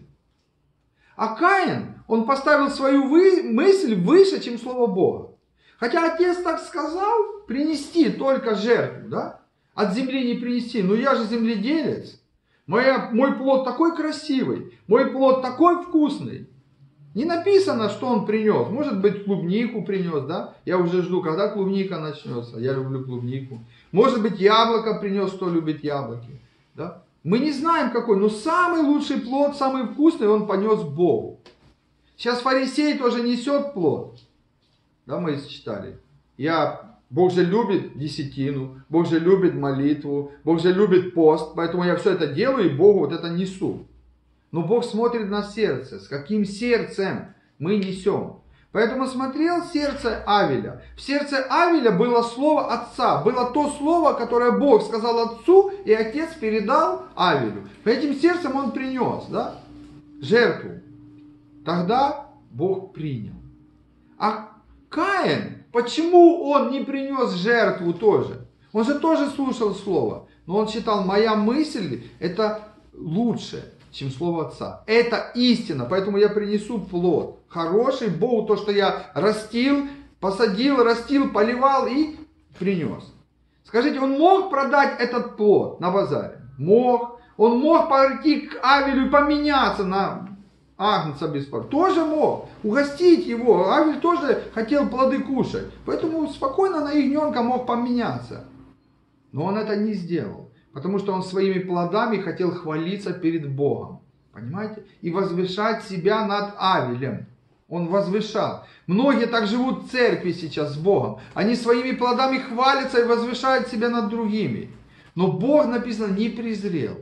А Каин, он поставил свою мысль выше, чем слово Бога. Хотя отец так сказал, принести только жертву, да? От земли не принести. Но я же земледелец. Мой плод такой красивый, мой плод такой вкусный. Не написано, что он принес. Может быть, клубнику принес, да? Я уже жду, когда клубника начнется. Я люблю клубнику. Может быть, яблоко принес, кто любит яблоки. Да? Мы не знаем какой, но самый лучший плод, самый вкусный, он понес Богу. Сейчас фарисей тоже несет плод. Да, мы читали. Бог же любит десятину, Бог же любит молитву, Бог же любит пост, поэтому я все это делаю и Богу вот это несу. Но Бог смотрит на сердце, с каким сердцем мы несем. Поэтому смотрел сердце Авеля. В сердце Авеля было слово отца, было то слово, которое Бог сказал отцу, и отец передал Авелю. Этим сердцем он принес, да, жертву. Тогда Бог принял. А Каин, почему он не принес жертву тоже? Он же тоже слушал слово. Но он считал, моя мысль это лучше, чем слово отца. Это истина, поэтому я принесу плод. Хороший Богу, то, что я растил, посадил, растил, поливал и принес. Скажите, он мог продать этот плод на базаре? Мог. Он мог пойти к Авелю и поменяться на агнца без порога. Тоже мог. Угостить его. Авель тоже хотел плоды кушать. Поэтому спокойно на ягненка мог поменяться. Но он это не сделал. Потому что он своими плодами хотел хвалиться перед Богом. Понимаете? И возвышать себя над Авелем. Он возвышал. Многие так живут в церкви сейчас с Богом. Они своими плодами хвалятся и возвышают себя над другими. Но Бог, написано, не презрел.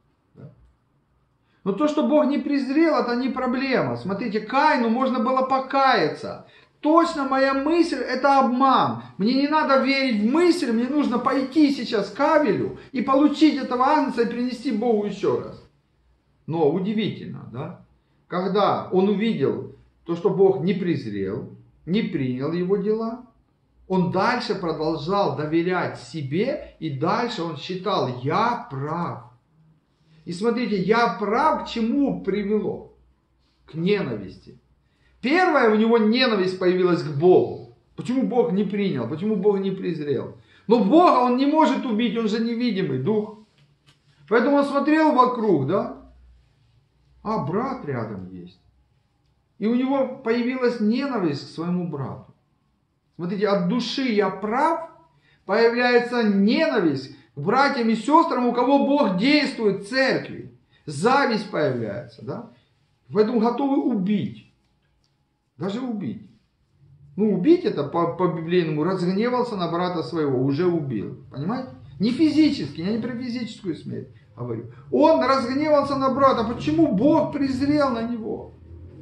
Но то, что Бог не презрел, это не проблема. Смотрите, Каину можно было покаяться. Точно моя мысль это обман. Мне не надо верить в мысль, мне нужно пойти сейчас к Авелю и получить этого агнца и принести Богу еще раз. Но удивительно, да? Когда он увидел то, что Бог не презрел, не принял его дела, он дальше продолжал доверять себе и дальше он считал, я прав. И смотрите, я прав к чему привело? К ненависти. Первое, у него ненависть появилась к Богу. Почему Бог не принял? Почему Бог не презрел? Но Бога он не может убить, он же невидимый дух. Поэтому он смотрел вокруг, да? А брат рядом есть. И у него появилась ненависть к своему брату. Смотрите, от души я прав, появляется ненависть к братьям и сестрам, у кого Бог действует в церкви. Зависть появляется, да? Поэтому готовы убить. Даже убить. Ну, убить это по-библейному, разгневался на брата своего, уже убил. Понимаете? Не физически, я не про физическую смерть говорю. Он разгневался на брата. Почему Бог презрел на него?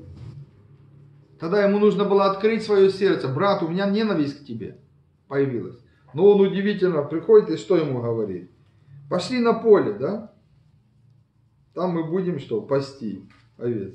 Тогда ему нужно было открыть свое сердце. Брат, у меня ненависть к тебе появилась. Но он удивительно приходит и что ему говорит? Пошли на поле, да? Там мы будем что? Пасти овец.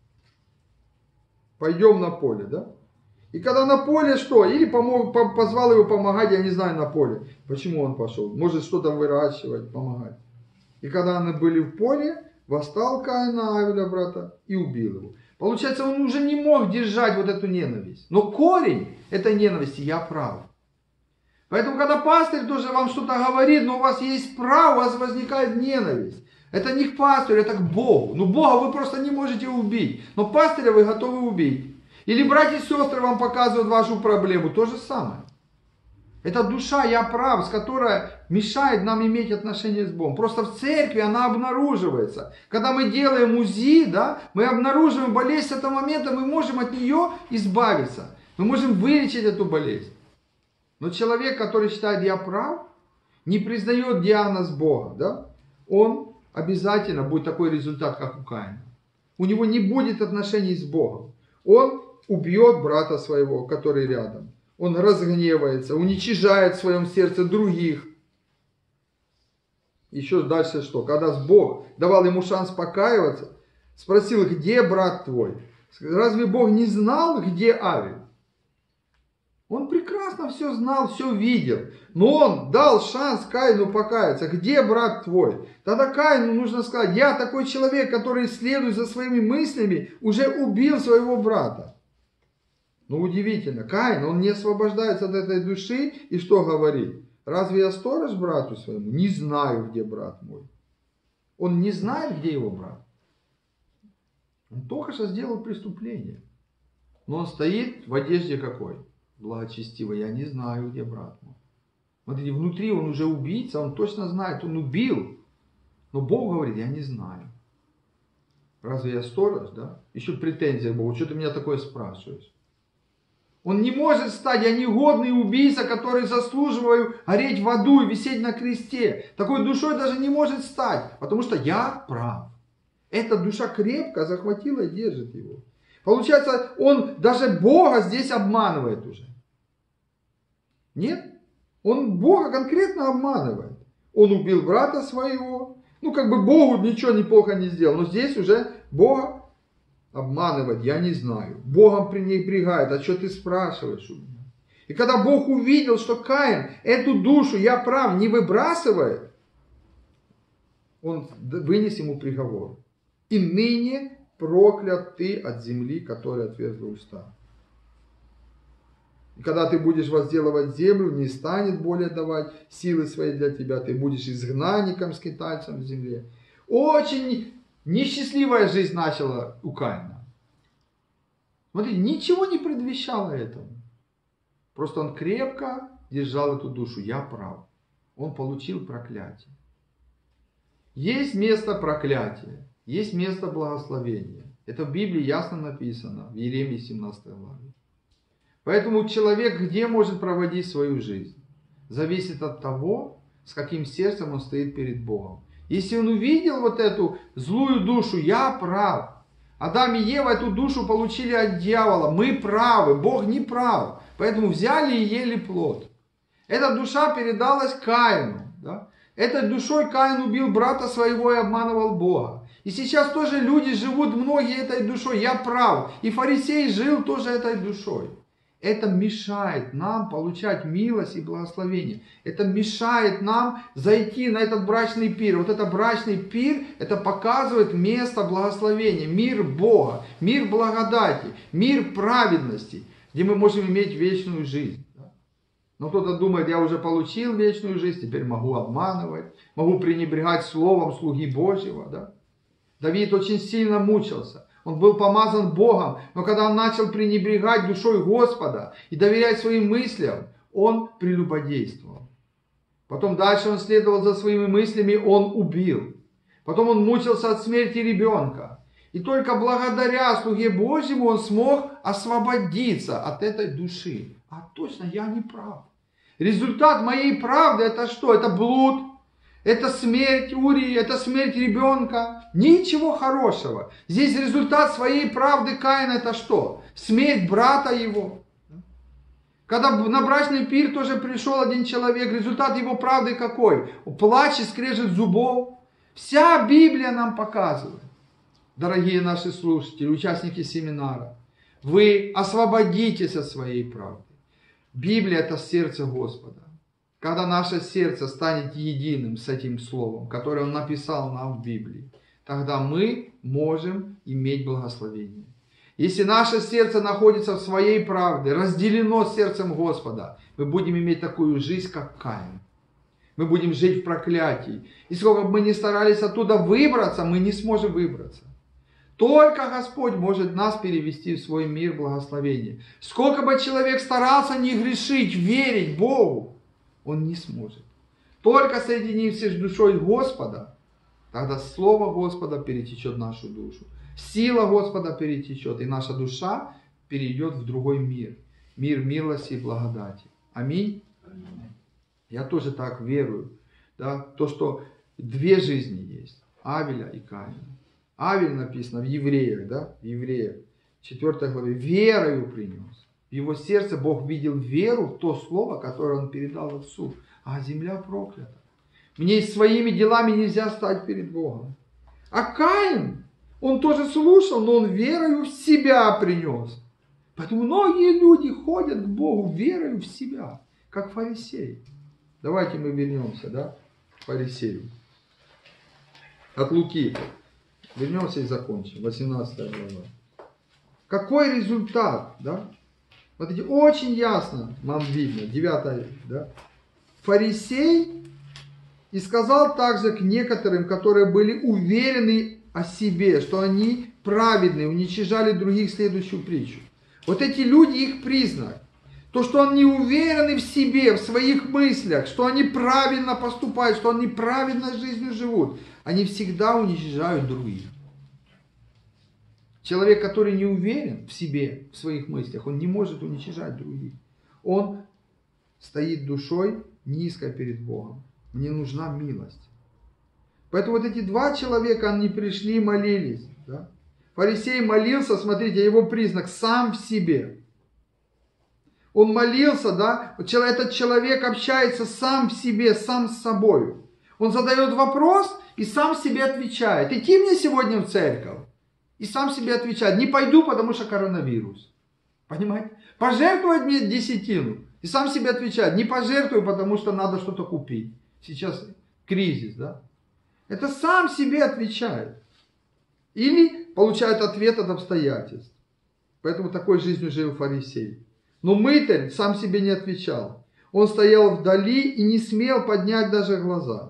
Пойдем на поле, да? И когда на поле что? Или позвал его помогать, я не знаю, на поле. Почему он пошел? Может что-то выращивать, помогать. И когда они были в поле, восстал Каин на Авеля, брата, и убил его. Получается, он уже не мог держать вот эту ненависть. Но корень этой ненависти я прав. Поэтому, когда пастырь тоже вам что-то говорит, но у вас есть право, у вас возникает ненависть. Это не к пастырю, это к Богу. Ну, Бога вы просто не можете убить. Но пастыря вы готовы убить. Или братья и сестры вам показывают вашу проблему. То же самое. Это душа, я прав, с которой мешает нам иметь отношения с Богом. Просто в церкви она обнаруживается. Когда мы делаем УЗИ, да, мы обнаруживаем болезнь с этого момента, мы можем от нее избавиться. Мы можем вылечить эту болезнь. Но человек, который считает, я прав, не признает диагноз Бога, да, он обязательно будет такой результат, как у Каина. У него не будет отношений с Богом. Он убьет брата своего, который рядом. Он разгневается, уничижает в своем сердце других. Еще дальше что? Когда Бог давал ему шанс покаиваться, спросил, где брат твой? Разве Бог не знал, где Авель? Он прекрасно все знал, все видел. Но он дал шанс Каину покаяться. Где брат твой? Тогда Каину нужно сказать, я такой человек, который следует за своими мыслями, уже убил своего брата. Но удивительно, Каин, он не освобождается от этой души и что говорит? Разве я сторож брату своему? Не знаю, где брат мой. Он не знает, где его брат. Он только что сделал преступление. Но он стоит в одежде какой? Благочестивой. Я не знаю, где брат мой. Смотрите, внутри он уже убийца, он точно знает, он убил. Но Бог говорит, я не знаю. Разве я сторож, да? Еще претензия к Богу, что ты меня такое спрашиваешь? Он не может стать, я негодный убийца, который заслуживаю гореть в аду и висеть на кресте. Такой душой даже не может стать, потому что я прав. Эта душа крепко захватила и держит его. Получается, он даже Бога здесь обманывает уже. Нет? Он Бога конкретно обманывает. Он убил брата своего. Ну, как бы Богу ничего неплохо не сделал. Но здесь уже Бога обманывать, я не знаю. Богом пренебрегает, а что ты спрашиваешь у меня? И когда Бог увидел, что Каин эту душу, я прав, не выбрасывает, он вынес ему приговор. И ныне проклят ты от земли, которая отверзла уста. И когда ты будешь возделывать землю, не станет более давать силы свои для тебя. Ты будешь изгнанником, скитальцем в земле. Очень несчастливая жизнь начала у Каина. Смотри, ничего не предвещало этому. Просто он крепко держал эту душу. Я прав. Он получил проклятие. Есть место проклятия. Есть место благословения. Это в Библии ясно написано. В Иеремии 17 главе. Поэтому человек где может проводить свою жизнь? Зависит от того, с каким сердцем он стоит перед Богом. Если он увидел вот эту злую душу, я прав. Адам и Ева эту душу получили от дьявола. Мы правы, Бог не прав. Поэтому взяли и ели плод. Эта душа передалась Каину. Да? Этой душой Каин убил брата своего и обманывал Бога. И сейчас тоже люди живут, многие этой душой. Я прав. И фарисей жил тоже этой душой. Это мешает нам получать милость и благословение. Это мешает нам зайти на этот брачный пир. Вот этот брачный пир, это показывает место благословения, мир Бога, мир благодати, мир праведности, где мы можем иметь вечную жизнь. Но кто-то думает, я уже получил вечную жизнь, теперь могу обманывать, могу пренебрегать словом слуги Божьего. Да? Давид очень сильно мучился. Он был помазан Богом, но когда он начал пренебрегать душой Господа и доверять своим мыслям, он прелюбодействовал. Потом дальше он следовал за своими мыслями, он убил. Потом он мучился от смерти ребенка. И только благодаря слуге Божьему он смог освободиться от этой души. А точно, я не прав. Результат моей правды это что? Это блуд. Это смерть Урии, это смерть ребенка. Ничего хорошего. Здесь результат своей правды Каина это что? Смерть брата его. Когда на брачный пир тоже пришел один человек, результат его правды какой? Плач и скрежет зубов. Вся Библия нам показывает. Дорогие наши слушатели, участники семинара, вы освободитесь от своей правды. Библия это сердце Господа. Когда наше сердце станет единым с этим словом, которое Он написал нам в Библии, тогда мы можем иметь благословение. Если наше сердце находится в своей правде, разделено с сердцем Господа, мы будем иметь такую жизнь, как Каин. Мы будем жить в проклятии. И сколько бы мы ни старались оттуда выбраться, мы не сможем выбраться. Только Господь может нас перевести в свой мир благословения. Сколько бы человек старался не грешить, верить Богу, он не сможет. Только соединившись с душой Господа, тогда Слово Господа перетечет в нашу душу. Сила Господа перетечет, и наша душа перейдет в другой мир. Мир милости и благодати. Аминь. Я тоже так верую. Да, то, что две жизни есть. Авеля и Каина. Авель написано в Евреях, да, в Евреях, 4 главе, верою принес. В его сердце Бог видел веру в то слово, которое он передал отцу. А земля проклята. Мне своими делами нельзя стать перед Богом. А Каин, он тоже слушал, но он верою в себя принес. Поэтому многие люди ходят к Богу верою в себя, как фарисей. Давайте мы вернемся, да, к фарисею. От Луки. Вернемся и закончим. 18 глава. Какой результат, да? Смотрите, очень ясно нам видно, 9, да? Фарисей и сказал также к некоторым, которые были уверены о себе, что они праведные, уничижали других, следующую притчу. Вот эти люди, их признак. То, что они уверены в себе, в своих мыслях, что они правильно поступают, что они правильной жизнью живут, они всегда уничижают других. Человек, который не уверен в себе, в своих мыслях, он не может уничижать других. Он стоит душой низко перед Богом. Мне нужна милость. Поэтому вот эти два человека, они пришли и молились. Да? Фарисей молился, смотрите, его признак сам в себе. Он молился, да, этот человек общается сам в себе, сам с собой. Он задает вопрос и сам себе отвечает. Идти мне сегодня в церковь? И сам себе отвечает, не пойду, потому что коронавирус. Понимаете? Пожертвовать мне десятину. И сам себе отвечает, не пожертвую, потому что надо что-то купить. Сейчас кризис, да? Это сам себе отвечает. или получает ответ от обстоятельств. Поэтому такой жизнью жил фарисей. Но мытарь сам себе не отвечал. Он стоял вдали и не смел поднять даже глаза.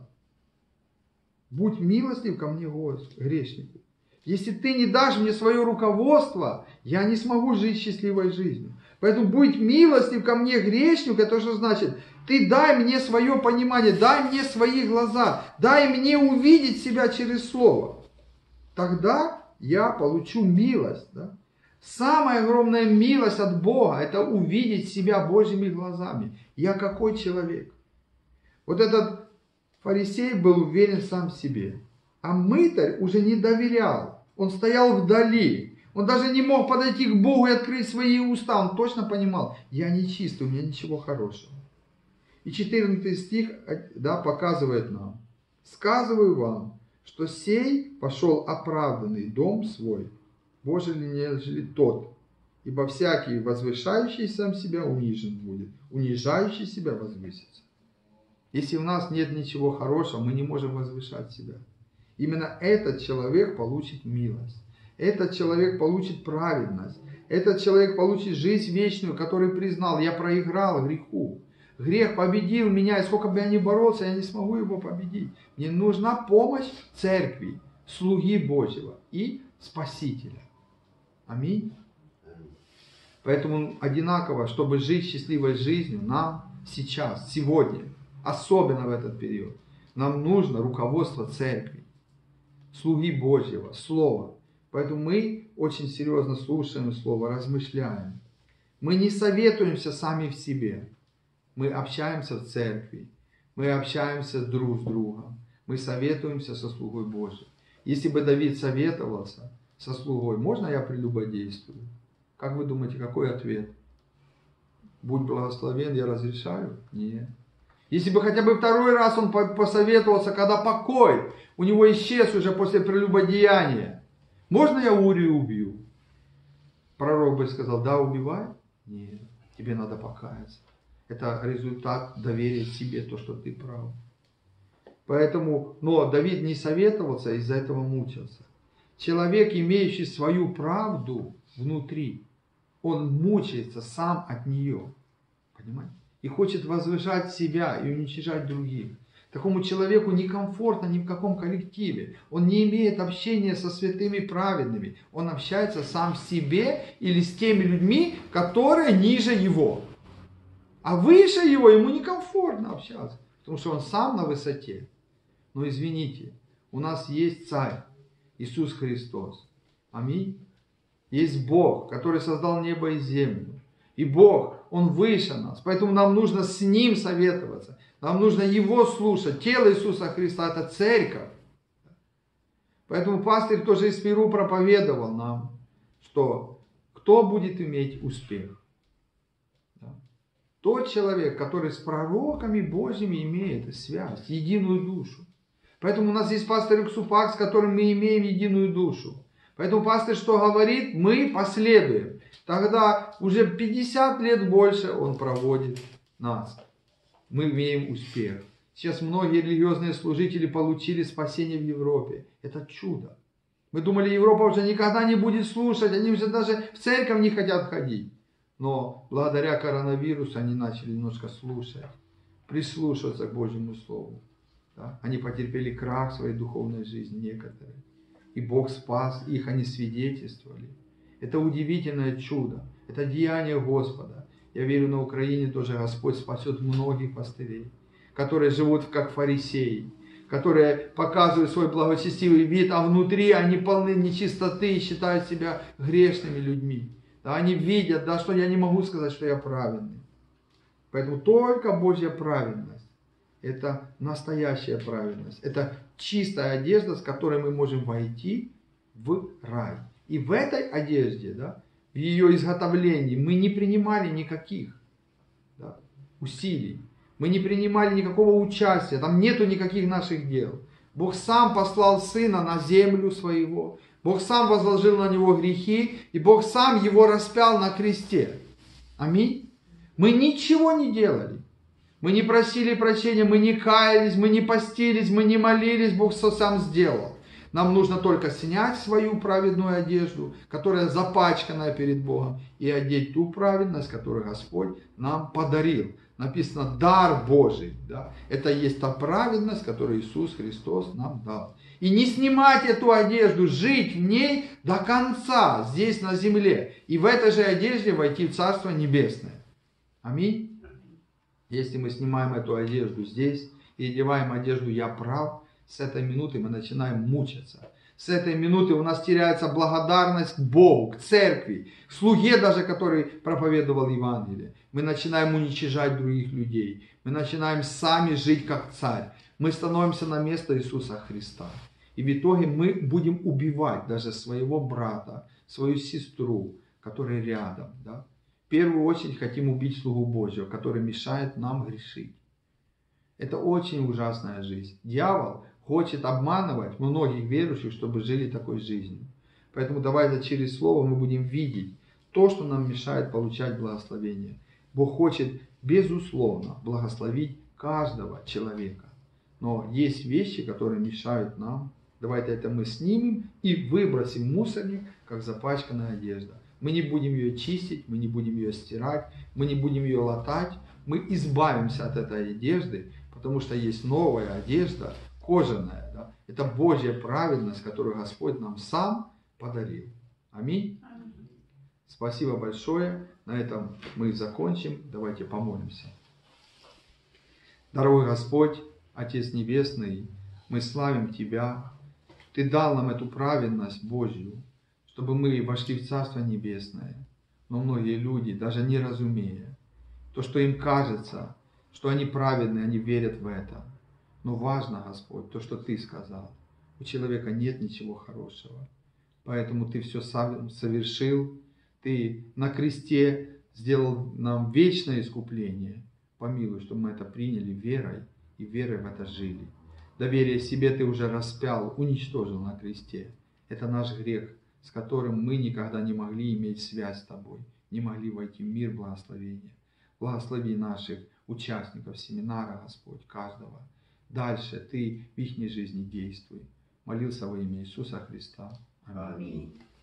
Будь милостив ко мне, грешнику. Если ты не дашь мне свое руководство, я не смогу жить счастливой жизнью. Поэтому будь милостив ко мне, грешнику, это что значит? Ты дай мне свое понимание, дай мне свои глаза, дай мне увидеть себя через Слово. Тогда я получу милость. Да? Самая огромная милость от Бога – это увидеть себя Божьими глазами. Я какой человек? Вот этот фарисей был уверен сам в себе. А мытарь уже не доверял. Он стоял вдали. Он даже не мог подойти к Богу и открыть свои уста. Он точно понимал, я нечистый, у меня ничего хорошего. И 14 стих, да, показывает нам. Сказываю вам, что сей пошел оправданный дом свой, Боже ли нежели тот, ибо всякий возвышающий сам себя унижен будет, унижающий себя возвысится. Если у нас нет ничего хорошего, мы не можем возвышать себя. Именно этот человек получит милость. Этот человек получит праведность. Этот человек получит жизнь вечную, который признал, я проиграл греху. Грех победил меня, и сколько бы я ни боролся, я не смогу его победить. Мне нужна помощь церкви, слуги Божьего и Спасителя. Аминь. Поэтому одинаково, чтобы жить счастливой жизнью, нам сейчас, сегодня, особенно в этот период, нам нужно руководство церкви, слуги Божьего, Слова. Поэтому мы очень серьезно слушаем Слово, размышляем. Мы не советуемся сами в себе. Мы общаемся в церкви. Мы общаемся друг с другом. Мы советуемся со слугой Божьим. Если бы Давид советовался со слугой, можно я прелюбодействую? Как вы думаете, какой ответ? Будь благословен, я разрешаю? Нет. Если бы хотя бы второй раз он посоветовался, когда покой у него исчез уже после прелюбодеяния, можно я Урию убью? Пророк бы сказал, да, убивай? Нет, тебе надо покаяться. Это результат доверия себе, то, что ты прав. Поэтому, но Давид не советовался, из-за этого мучился. Человек, имеющий свою правду внутри, он мучается сам от нее. Понимаете? И хочет возвышать себя и уничижать других. Такому человеку некомфортно ни в каком коллективе. Он не имеет общения со святыми праведными. Он общается сам в себе или с теми людьми, которые ниже его. А выше его ему некомфортно общаться, потому что он сам на высоте. Но извините, у нас есть Царь, Иисус Христос. Аминь. Есть Бог, который создал небо и землю. И Бог, Он выше нас. Поэтому нам нужно с Ним советоваться. Нам нужно Его слушать. Тело Иисуса Христа – это церковь. Поэтому пастырь тоже из Перу проповедовал нам, что кто будет иметь успех? Тот человек, который с пророками Божьими имеет связь, единую душу. Поэтому у нас есть пастырь Иксупак, с которым мы имеем единую душу. Поэтому пастырь что говорит, мы последуем. Тогда уже 50 лет больше он проводит нас. Мы имеем успех. Сейчас многие религиозные служители получили спасение в Европе. Это чудо. Мы думали, Европа уже никогда не будет слушать, они уже даже в церковь не хотят ходить. Но благодаря коронавирусу они начали немножко слушать, прислушиваться к Божьему Слову. Да? Они потерпели крах в своей духовной жизни некоторые. И Бог спас их, они свидетельствовали. Это удивительное чудо. Это деяние Господа. Я верю, на Украине тоже Господь спасет многих пастырей, которые живут как фарисеи, которые показывают свой благочестивый вид, а внутри они полны нечистоты и считают себя грешными людьми. Да, они видят, да, что я не могу сказать, что я праведный. Поэтому только Божья праведность – это настоящая праведность. Это чистая одежда, с которой мы можем войти в рай. И в этой одежде, да, в ее изготовлении мы не принимали никаких, да, усилий. Мы не принимали никакого участия. Там нету никаких наших дел. Бог сам послал Сына на землю своего. Бог сам возложил на него грехи, и Бог сам его распял на кресте. Аминь. Мы ничего не делали. Мы не просили прощения, мы не каялись, мы не постились, мы не молились, Бог все сам сделал. Нам нужно только снять свою праведную одежду, которая запачканная перед Богом, и одеть ту праведность, которую Господь нам подарил. Написано «дар Божий». Да? Это и есть та праведность, которую Иисус Христос нам дал. И не снимать эту одежду, жить в ней до конца, здесь на земле. И в этой же одежде войти в Царство Небесное. Аминь. Если мы снимаем эту одежду здесь и одеваем одежду «Я прав», с этой минуты мы начинаем мучиться. С этой минуты у нас теряется благодарность к Богу, к церкви, к слуге даже, который проповедовал Евангелие. Мы начинаем уничижать других людей. Мы начинаем сами жить как царь. Мы становимся на место Иисуса Христа. И в итоге мы будем убивать даже своего брата, свою сестру, которая рядом. Да? В первую очередь хотим убить слугу Божьего, который мешает нам грешить. Это очень ужасная жизнь. Дьявол хочет обманывать многих верующих, чтобы жили такой жизнью. Поэтому давайте через Слово мы будем видеть то, что нам мешает получать благословение. Бог хочет, безусловно, благословить каждого человека. Но есть вещи, которые мешают нам. Давайте это мы снимем и выбросим в мусорник, как запачканная одежда. Мы не будем ее чистить, мы не будем ее стирать, мы не будем ее латать. Мы избавимся от этой одежды, потому что есть новая одежда, кожаная. Да? Это Божья праведность, которую Господь нам сам подарил. Аминь. Спасибо большое. На этом мы закончим. Давайте помолимся. Дорогой Господь, Отец Небесный, мы славим Тебя. Ты дал нам эту праведность Божью, чтобы мы вошли в Царство Небесное. Но многие люди, даже не разумея, то, что им кажется, что они праведны, они верят в это. Но важно, Господь, то, что Ты сказал. У человека нет ничего хорошего. Поэтому Ты все сам совершил. Ты на кресте сделал нам вечное искупление. Помилуй, чтобы мы это приняли верой и верой в это жили. Доверие себе Ты уже распял, уничтожил на кресте. Это наш грех, с которым мы никогда не могли иметь связь с Тобой, не могли войти в мир благословения. Благослови наших участников семинара, Господь, каждого. Дальше Ты в их жизни действуй. Молился во имя Иисуса Христа. Аминь.